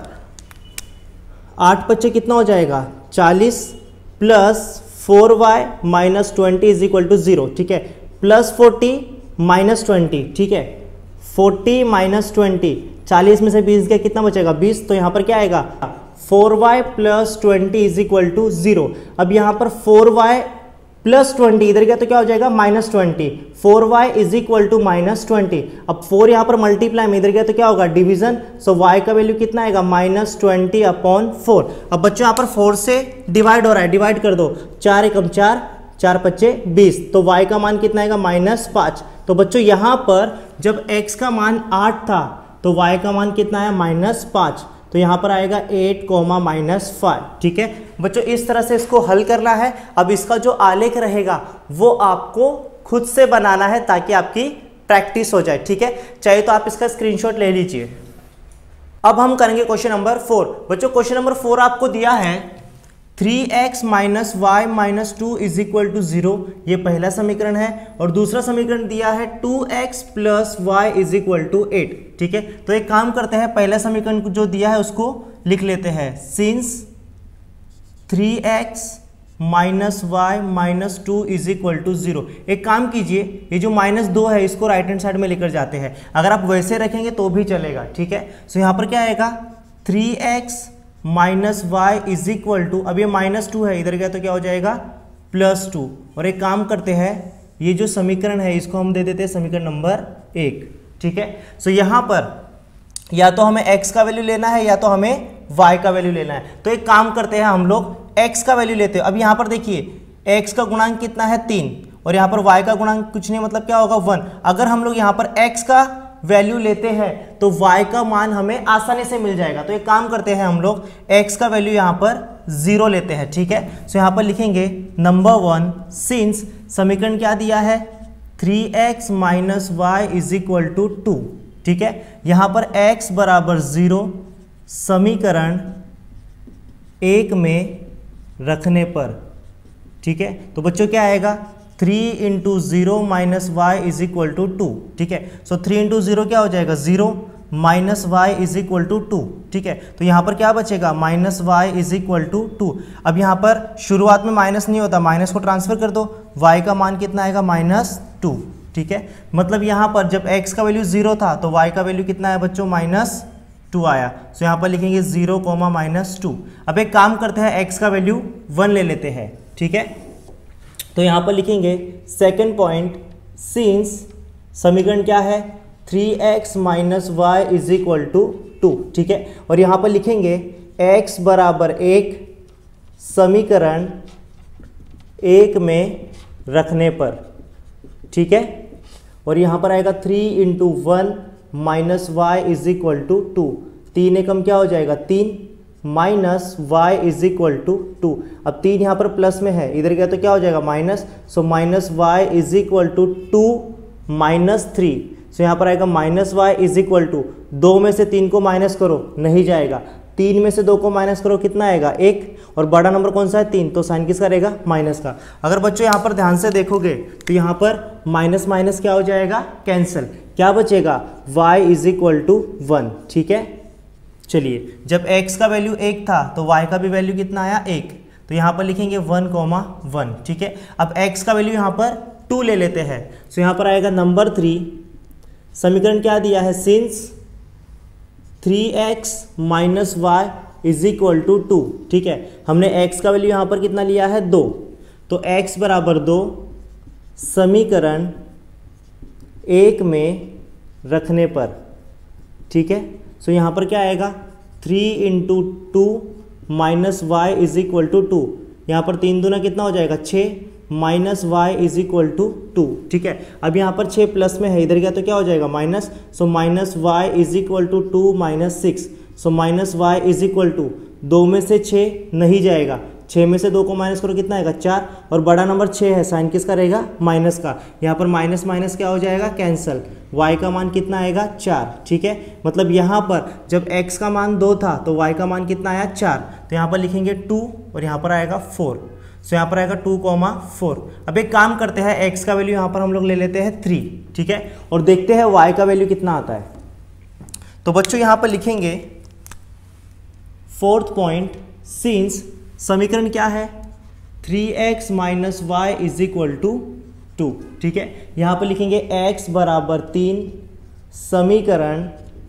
आठ बच्चे कितना हो जाएगा, चालीस plus four y minus twenty is equal to zero. ठीक है, प्लस फोर्टी माइनस ट्वेंटी। ठीक है, फोर्टी माइनस ट्वेंटी, चालीस में से बीस गया कितना बचेगा, बीस। तो यहां पर क्या आएगा, four y plus twenty is equal to zero. अब यहां पर फोर वाई प्लस ट्वेंटी इधर गया तो क्या हो जाएगा, minus twenty. Four y is equal to minus twenty. अब फोर यहाँ पर मल्टीप्लाई में इधर गया तो क्या होगा, डिवीजन। सो y का वैल्यू कितना आएगा, माइनस ट्वेंटी अपॉन फोर। अब बच्चों यहाँ पर फोर से डिवाइड हो रहा है, डिवाइड कर दो, चार एकम चार, चार पच्चे बीस। तो y का मान कितना आएगा, माइनस पाँच। तो बच्चों यहाँ पर जब x का मान आठ था तो y का मान कितना है, माइनस पाँच। तो यहाँ पर आएगा एट कोमा माइनस फाइव। ठीक है बच्चों, इस तरह से इसको हल करना है। अब इसका जो आलेख रहेगा वो आपको खुद से बनाना है ताकि आपकी प्रैक्टिस हो जाए। ठीक है, चाहे तो आप इसका स्क्रीनशॉट ले लीजिए। अब हम करेंगे क्वेश्चन नंबर फोर। बच्चों क्वेश्चन नंबर फोर आपको दिया है three x minus y minus two is equal to zero, ये पहला समीकरण है। और दूसरा समीकरण दिया है two x plus y is equal to eight. ठीक है, तो एक काम करते हैं, पहला समीकरण जो दिया है उसको लिख लेते हैं, since three x minus y minus two is equal to zero. एक काम कीजिए, ये जो माइनस दो है इसको राइट हैंड साइड में लेकर जाते हैं, अगर आप वैसे रखेंगे तो भी चलेगा। ठीक है, सो यहाँ पर क्या आएगा, three x minus y is equal to, अब ये माइनस टू है, इधर गया तो क्या हो जाएगा, प्लस टू। और एक काम करते हैं, ये जो समीकरण है इसको हम दे देते हैं समीकरण नंबर एक। ठीक है, सो यहाँ पर या तो हमें x का वैल्यू लेना है या तो हमें y का वैल्यू लेना है। तो एक काम करते हैं, हम लोग x का वैल्यू लेते हैं। अब यहाँ पर देखिए x का गुणांक कितना है, तीन, और यहाँ पर y का गुणांक कुछ नहीं, मतलब क्या होगा, वन। अगर हम लोग यहाँ पर x का वैल्यू लेते हैं तो y का मान हमें आसानी से मिल जाएगा। तो एक काम करते हैं, हम लोग x का वैल्यू यहाँ पर जीरो लेते हैं। ठीक है, सो यहाँ पर लिखेंगे नंबर वन, सिंस समीकरण क्या दिया है, three x minus y is equal to two. ठीक है, यहाँ पर x बराबर जीरो समीकरण एक में रखने पर। ठीक है, तो बच्चों क्या आएगा, three into zero minus y is equal to two, ठीक है। सो थ्री इंटू जीरो क्या हो जाएगा, zero minus y is equal to two, ठीक है। तो यहाँ पर क्या बचेगा, minus y is equal to two. अब यहाँ पर शुरुआत में माइनस नहीं होता, माइनस को ट्रांसफर कर दो, वाई का मान कितना आएगा, माइनस टू, ठीक है। मतलब यहाँ पर जब x का वैल्यू जीरो था तो y का वैल्यू कितना है बच्चों, माइनस टू आया। सो यहाँ पर लिखेंगे जीरो कोमा माइनस टू। अब एक काम करते हैं, x का वैल्यू वन ले लेते हैं, ठीक है। तो यहाँ पर लिखेंगे सेकेंड पॉइंट, सिंस समीकरण क्या है, three x minus y is equal to two, ठीक है। और यहाँ पर लिखेंगे x बराबर एक समीकरण एक में रखने पर, ठीक है। और यहाँ पर आएगा three into one minus y is equal to two, तीन एकम क्या हो जाएगा, तीन minus y is equal to two. अब तीन यहाँ पर प्लस में है, इधर गया तो क्या हो जाएगा, minus. So minus y is equal to two minus three. So यहाँ पर आएगा minus y is equal to, दो में से तीन को माइनस करो, नहीं जाएगा। तीन में से दो को माइनस करो, कितना आएगा, एक। और बड़ा नंबर कौन सा है, तीन, तो साइन किसका रहेगा, माइनस का। अगर बच्चों यहाँ पर ध्यान से देखोगे तो यहाँ पर माइनस माइनस क्या हो जाएगा, कैंसिल। क्या बचेगा, y is equal to one, ठीक है। चलिए, जब x का वैल्यू एक था तो y का भी वैल्यू कितना आया, एक। तो यहाँ पर लिखेंगे वन कोमा वन, ठीक है। अब x का वैल्यू यहाँ पर टू ले लेते हैं। सो यहाँ पर आएगा नंबर थ्री, समीकरण क्या दिया है, since three x minus y is equal to two, ठीक है। हमने x का वैल्यू यहाँ पर कितना लिया है, दो। तो x बराबर दो समीकरण एक में रखने पर, ठीक है। सो यहाँ पर क्या आएगा, three into two minus y is equal to two. यहाँ पर तीन दूना कितना हो जाएगा, छः, minus y is equal to two, ठीक है। अब यहाँ पर छः प्लस में है, इधर गया तो क्या हो जाएगा, minus. So minus y is equal to two minus six. So minus y is equal to, दो में से छः नहीं जाएगा, छः में से दो को माइनस करो, कितना आएगा, चार। और बड़ा नंबर छः है, साइन किसका रहेगा, माइनस का। यहाँ पर माइनस माइनस क्या हो जाएगा, कैंसल। y का मान कितना आएगा, चार, ठीक है। मतलब यहाँ पर जब x का मान दो था तो y का मान कितना आया, चार। तो यहाँ पर लिखेंगे टू और यहाँ पर आएगा फोर। सो यहाँ पर आएगा टू कॉमा फोर। अब एक काम करते हैं, x का वैल्यू यहाँ पर हम लोग ले लेते हैं थ्री, ठीक है। और देखते हैं y का वैल्यू कितना आता है। तो बच्चों यहाँ पर लिखेंगे फोर्थ पॉइंट, सिंस समीकरण क्या है, three x minus y is equal to two, ठीक है। यहाँ पर लिखेंगे x बराबर तीन समीकरण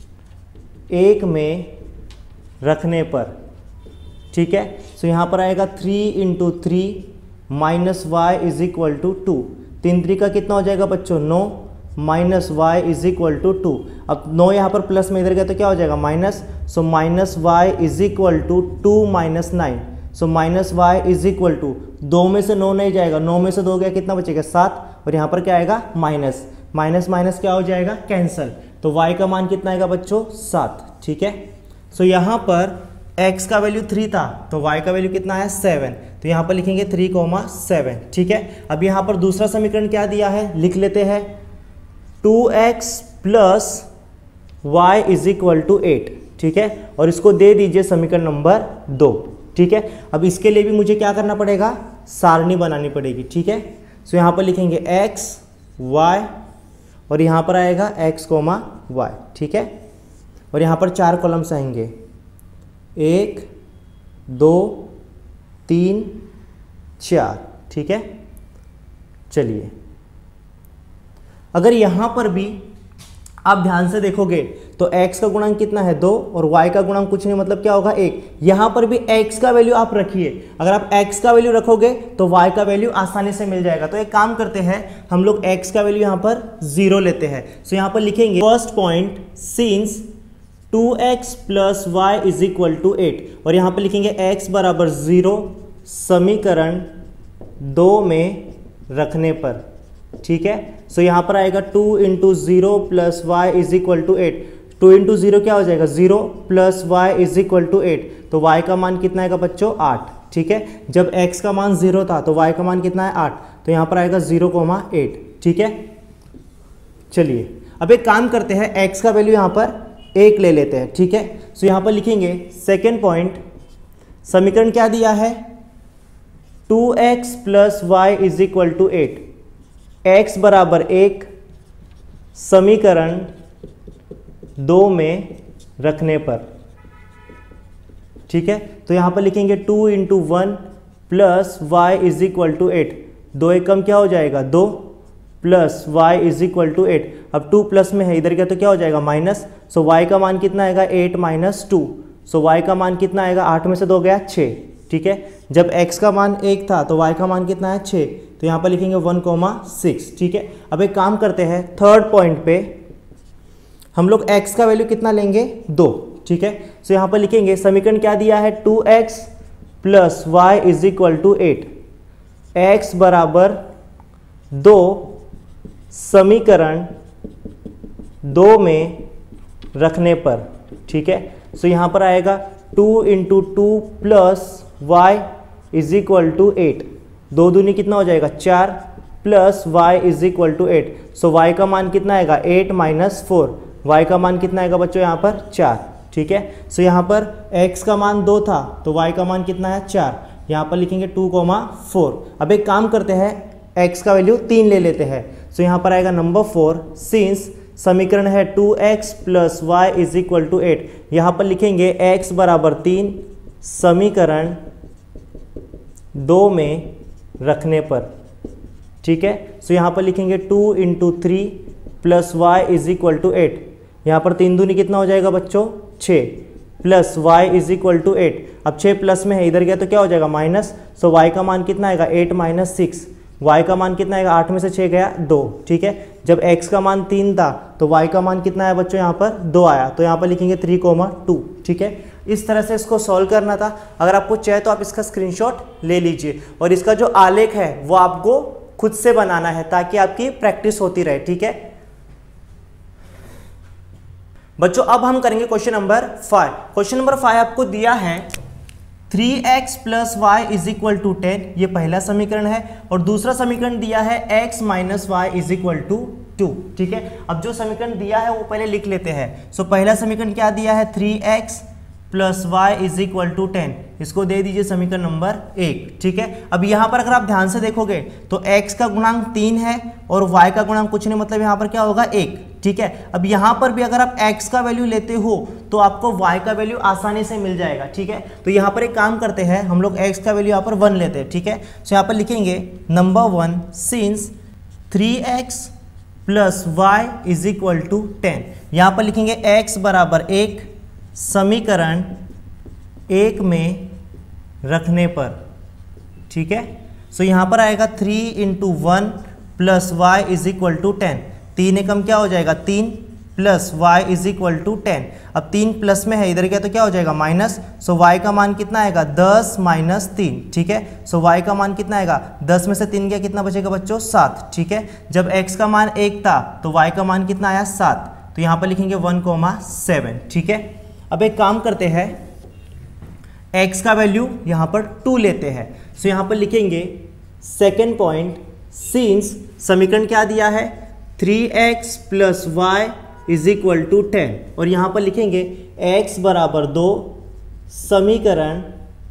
एक में रखने पर, ठीक है। सो यहाँ पर आएगा three into three minus y is equal to two. तीन थ्री का कितना हो जाएगा बच्चों, नौ, minus y is equal to two. अब नौ यहाँ पर प्लस में इधर गया तो क्या हो जाएगा, minus. So minus y is equal to two minus nine. So minus y is equal to, दो में से नौ नहीं जाएगा, नौ में से दो गया, कितना बचेगा, सात। और यहाँ पर क्या आएगा, माइनस माइनस माइनस क्या हो जाएगा, कैंसल। तो y का मान कितना आएगा बच्चों, सात, ठीक है। सो यहाँ पर x का वैल्यू थ्री था तो y का वैल्यू कितना है, सेवन। तो यहाँ पर लिखेंगे थ्री कोमा सेवन, ठीक है। अब यहाँ पर दूसरा समीकरण क्या दिया है, लिख लेते हैं, two x plus y is equal to eight, ठीक है। और इसको दे दीजिए समीकरण नंबर दो, ठीक है। अब इसके लिए भी मुझे क्या करना पड़ेगा, सारणी बनानी पड़ेगी, ठीक है। सो यहाँ पर लिखेंगे x y और यहाँ पर आएगा x कोमा y, ठीक है। और यहाँ पर चार कॉलम्स आएंगे, एक, दो, तीन, चार, ठीक है। चलिए, अगर यहाँ पर भी आप ध्यान से देखोगे तो x का गुणांक कितना है, दो, और y का गुणांक कुछ नहीं, मतलब क्या होगा, एक। यहाँ पर भी x का वैल्यू आप रखिए, अगर आप x का वैल्यू रखोगे तो y का वैल्यू आसानी से मिल जाएगा। तो एक काम करते हैं, हम लोग x का वैल्यू यहाँ पर जीरो लेते हैं। सो यहाँ पर लिखेंगे first point, since two x plus y is equal to eight. और यहाँ पर लिखेंगे x बराबर जीरो समीकरण दो में रखने पर, ठीक है। सो so, यहाँ पर आएगा two into zero plus y is equal to eight. Two into zero क्या हो जाएगा, zero plus y is equal to eight. तो y का मान कितना आएगा बच्चों, आठ, ठीक है। जब x का मान जीरो था तो y का मान कितना है, आठ। तो यहाँ पर आएगा जीरो कोमा एट, ठीक है। चलिए, अब एक काम करते हैं, x का वैल्यू यहाँ पर एक ले लेते हैं, ठीक है। सो so, यहाँ पर लिखेंगे सेकेंड पॉइंट, समीकरण क्या दिया है, two x plus y is equal to eight. x बराबर एक समीकरण दो में रखने पर। ठीक है, तो यहां पर लिखेंगे two into one plus y is equal to eight. दो एक कम क्या हो जाएगा, दो plus y is equal to eight. अब टू प्लस में है इधर क्या, तो क्या हो जाएगा माइनस। सो वाई का मान कितना आएगा, eight minus two. So y का मान कितना आएगा, आठ में से दो गया छः। ठीक है, जब x का मान एक था तो y का मान कितना है, छः। तो यहाँ पर लिखेंगे वन कोमा सिक्स। ठीक है, अब एक काम करते हैं, थर्ड पॉइंट पे हम लोग x का वैल्यू कितना लेंगे, दो। ठीक है, सो यहाँ पर लिखेंगे समीकरण क्या दिया है, two x plus y is equal to eight. X बराबर दो समीकरण दो में रखने पर। ठीक है, सो यहाँ पर आएगा two into two plus y is equal to eight. दो दूनी कितना हो जाएगा, चार plus y is equal to eight. So y का मान कितना आएगा, एट माइनस फोर। वाई का मान कितना आएगा बच्चों यहाँ पर, चार। ठीक है, सो यहाँ पर x का मान दो था तो y का मान कितना है, चार। यहाँ पर लिखेंगे टू कोमा फोर। अब एक काम करते हैं, x का वैल्यू तीन ले लेते हैं। सो यहाँ पर आएगा नंबर फोर, सिंस समीकरण है two x plus y is equal to eight. यहाँ पर लिखेंगे x बराबर तीन समीकरण दो में रखने पर। ठीक है, सो यहाँ पर लिखेंगे two into three plus y is equal to eight. यहाँ पर तीन दूनी कितना हो जाएगा बच्चों, छः plus y is equal to eight. अब छः प्लस में है इधर गया तो क्या हो जाएगा माइनस। सो वाई का मान कितना आएगा, एट माइनस सिक्स। वाई का मान कितना आएगा, आठ में से छः गया दो। ठीक है, जब एक्स का मान तीन था तो वाई का मान कितना आया बच्चों, यहाँ पर दो आया। तो यहाँ पर लिखेंगे थ्री कोमा टू। ठीक है, इस तरह से इसको सॉल्व करना था। अगर आपको चाहे तो आप इसका स्क्रीनशॉट ले लीजिए और इसका जो आलेख है वो आपको खुद से बनाना है ताकि आपकी प्रैक्टिस होती रहे। ठीक है बच्चों, अब हम करेंगे question number five. Question number five आपको दिया है three x plus y is equal to ten, ये पहला समीकरण है। और दूसरा समीकरण दिया है x minus y is equal to two. ठीक है, अब जो समीकरण दिया है वो पहले लिख लेते हैं। सो पहला समीकरण क्या दिया है, three x plus y is equal to ten. इसको दे दीजिए समीकरण नंबर एक। ठीक है, अब यहाँ पर अगर आप ध्यान से देखोगे तो x का गुणांक तीन है और y का गुणांक कुछ नहीं, मतलब यहाँ पर क्या होगा, एक। ठीक है, अब यहाँ पर भी अगर आप x का वैल्यू लेते हो तो आपको y का वैल्यू आसानी से मिल जाएगा। ठीक है, तो यहाँ पर एक काम करते हैं, हम लोग x का वैल्यू यहाँ पर वन लेते हैं। ठीक है, तो यहाँ पर लिखेंगे number one, since three x plus y is equal to ten. यहाँ पर लिखेंगे x बराबर एक समीकरण एक में रखने पर। ठीक है, सो यहाँ पर आएगा three into one plus y is equal to ten. तीन एकम क्या हो जाएगा, तीन plus y is equal to ten. अब तीन प्लस में है इधर क्या तो क्या हो जाएगा माइनस। सो वाई का मान कितना आएगा, दस माइनस तीन। ठीक है, सो वाई का मान कितना आएगा, दस में से तीन गया कितना बचेगा बच्चों, सात। ठीक है, जब एक्स का मान एक था तो वाई का मान कितना आया, सात। तो यहाँ पर लिखेंगे वन कोमा सेवन। ठीक है, अब एक काम करते हैं, x का वैल्यू यहाँ पर टू लेते हैं। सो यहाँ पर लिखेंगे सेकेंड पॉइंट, सिंस समीकरण क्या दिया है, three x plus y is equal to ten. और यहाँ पर लिखेंगे x बराबर दो समीकरण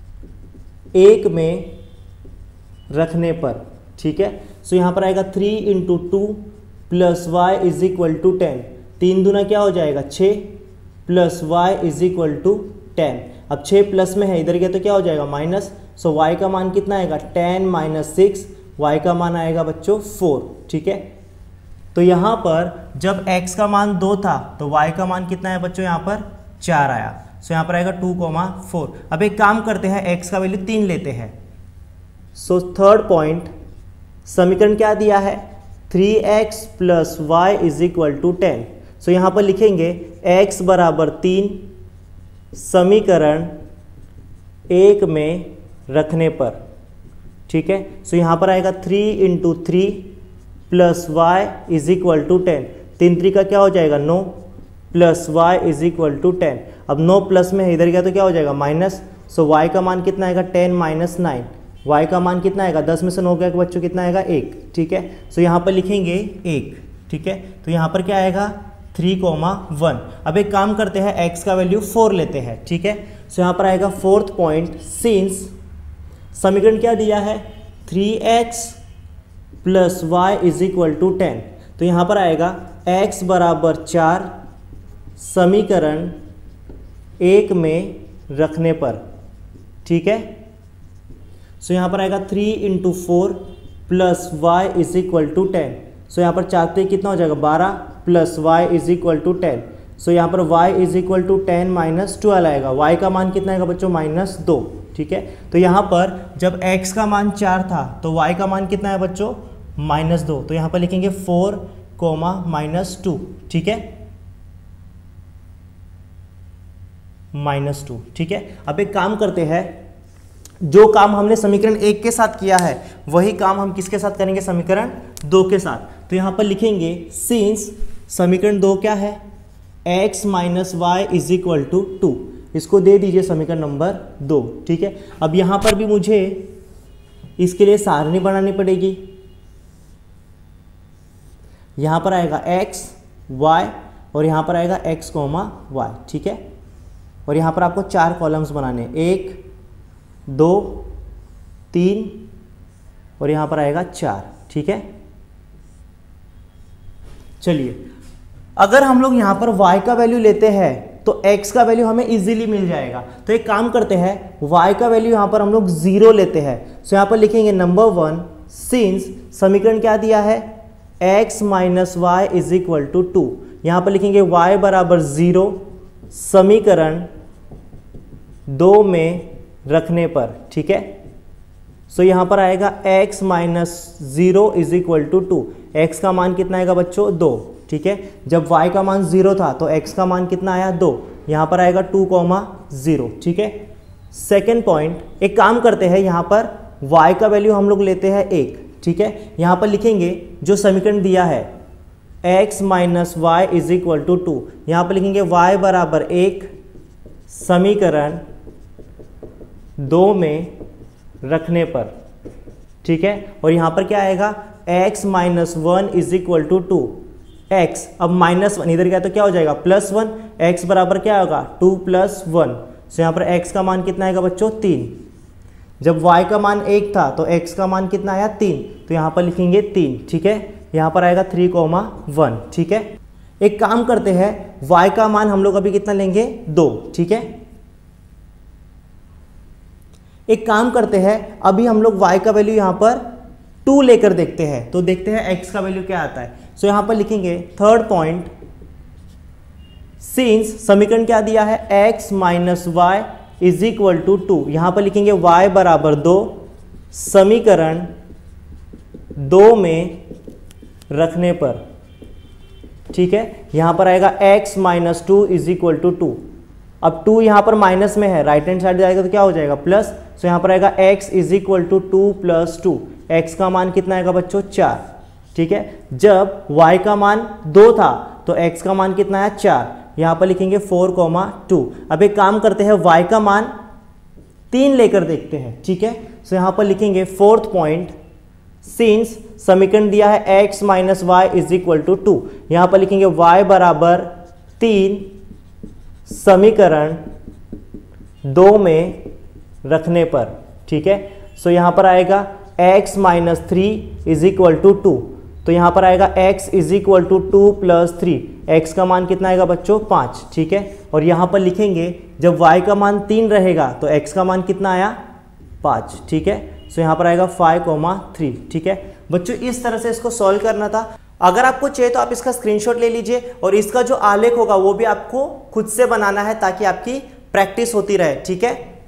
एक में रखने पर। ठीक है, सो यहाँ पर आएगा three into two plus y is equal to ten. तीन दूना क्या हो जाएगा, छः plus y is equal to ten. अब छः प्लस में है इधर गया तो क्या हो जाएगा माइनस। सो वाई का मान कितना आएगा, टेन माइनस सिक्स। वाई का मान आएगा बच्चों फोर। ठीक है, तो यहाँ पर जब x का मान दो था तो y का मान कितना है बच्चों, यहाँ पर चार आया। सो यहाँ पर आएगा टू कोमा फोर। अब एक काम करते हैं, x का वैल्यू तीन लेते हैं। सो थर्ड पॉइंट, समीकरण क्या दिया है, three x plus y is equal to ten. So यहाँ पर लिखेंगे x बराबर तीन समीकरण एक में रखने पर। ठीक है, सो यहाँ पर आएगा three into three plus y is equal to ten. तीन थ्री का क्या हो जाएगा, नौ plus y is equal to ten. अब नौ प्लस में है इधर गया तो क्या हो जाएगा माइनस। सो वाई का मान कितना आएगा, टेन माइनस नाइन। वाई का मान कितना आएगा, दस में से नौ गया बच्चों कितना आएगा, एक। ठीक है, सो यहाँ पर लिखेंगे एक। ठीक है, तो यहाँ पर क्या आएगा, थ्री कोमा वन। अब एक काम करते हैं, x का वैल्यू फोर लेते हैं। ठीक है, सो यहाँ पर आएगा फोर्थ पॉइंट, सिंस समीकरण क्या दिया है, three x plus y is equal to ten. तो यहाँ पर आएगा x बराबर चार समीकरण एक में रखने पर, ठीक है। सो यहाँ पर आएगा three into four plus y is equal to ten. So यहाँ पर चार पे कितना हो जाएगा बारह plus y is equal to ten. So यहाँ पर y is equal to ten minus twelve आएगा। y का मान कितना आएगा बच्चों माइनस दो, ठीक है। तो यहाँ पर जब x का मान चार था तो y का मान कितना है बच्चों माइनस दो। तो यहाँ पर लिखेंगे फोर कोमा माइनस टू, ठीक है, माइनस टू, ठीक है। अब एक काम करते हैं, जो काम हमने समीकरण एक के साथ किया है वही काम हम किसके साथ करेंगे समीकरण दो के साथ। तो यहाँ पर लिखेंगे सिंस समीकरण दो क्या है x minus y is equal to two, इसको दे दीजिए समीकरण नंबर दो, ठीक है। अब यहाँ पर भी मुझे इसके लिए सारणी बनानी पड़ेगी। यहाँ पर आएगा x y और यहाँ पर आएगा x कोमा y, ठीक है। और यहाँ पर आपको चार कॉलम्स बनाने, एक दो तीन और यहाँ पर आएगा चार, ठीक है। चलिए अगर हम लोग यहाँ पर y का वैल्यू लेते हैं तो x का वैल्यू हमें इजीली मिल जाएगा। तो एक काम करते हैं y का वैल्यू यहाँ पर हम लोग जीरो लेते हैं। सो यहाँ पर लिखेंगे नंबर वन सिंस समीकरण क्या दिया है x minus y is equal to two. यहाँ पर लिखेंगे y बराबर जीरो समीकरण दो में रखने पर, ठीक है। सो यहाँ पर आएगा x minus zero is equal to two. X का मान कितना आएगा बच्चों दो, ठीक है। जब y का मान जीरो था तो x का मान कितना आया दो, यहाँ पर आएगा टू कॉमा जीरो, ठीक है। सेकेंड पॉइंट, एक काम करते हैं, यहाँ पर y का वैल्यू हम लोग लेते हैं एक, ठीक है। यहाँ पर लिखेंगे जो समीकरण दिया है x minus y is equal to two. यहाँ पर लिखेंगे y बराबर एक समीकरण दो में रखने पर, ठीक है। और यहाँ पर क्या आएगा x minus one is equal to two. X अब माइनस वन इधर गया तो क्या हो जाएगा प्लस वन, एक्स बराबर क्या होगा टू प्लस वन। सो यहाँ पर x का मान कितना आएगा बच्चों तीन। जब y का मान एक था तो x का मान कितना आया तीन, तो यहाँ पर लिखेंगे तीन, ठीक है। यहाँ पर आएगा थ्री कोमा वन, ठीक है। एक काम करते हैं y का मान हम लोग अभी कितना लेंगे दो, ठीक है। एक काम करते हैं अभी हम लोग y का वैल्यू यहाँ पर टू लेकर देखते हैं, तो देखते हैं x का वैल्यू क्या आता है। सो so, यहाँ पर लिखेंगे थर्ड पॉइंट सिंस समीकरण क्या दिया है x minus y is equal to two. यहाँ पर लिखेंगे y बराबर दो समीकरण दो में रखने पर, ठीक है। यहाँ पर आएगा x minus two is equal to two. अब टू यहाँ पर माइनस में है, राइट हैंड साइड जाएगा तो क्या हो जाएगा प्लस। सो यहाँ पर आएगा x is equal to two plus two. x का मान कितना आएगा बच्चों चार, ठीक है। जब y का मान दो था तो x का मान कितना है चार। यहाँ पर लिखेंगे फोर कोमा टू। अब एक काम करते हैं y का मान तीन लेकर देखते हैं, ठीक है। सो यहाँ पर लिखेंगे फोर्थ पॉइंट सिंस समीकरण दिया है x minus y is equal to two. यहाँ पर लिखेंगे y बराबर तीन समीकरण दो में रखने पर, ठीक है। सो यहाँ पर आएगा x minus three is equal to two. तो यहाँ पर आएगा x is equal to two plus three. X का मान कितना आएगा बच्चों पाँच, ठीक है। और यहाँ पर लिखेंगे जब y का मान तीन रहेगा तो x का मान कितना आया पाँच, ठीक है। सो यहाँ पर आएगा फाइव कोमा थ्री, ठीक है। बच्चों इस तरह से इसको सॉल्व करना था। अगर आपको चाहिए तो आप इसका स्क्रीनशॉट ले लीजिए और इसका जो आलेख होगा वो भी आपको खुद से बनाना है ताकि आपकी प्रैक्टिस होती रहे, ठीक है।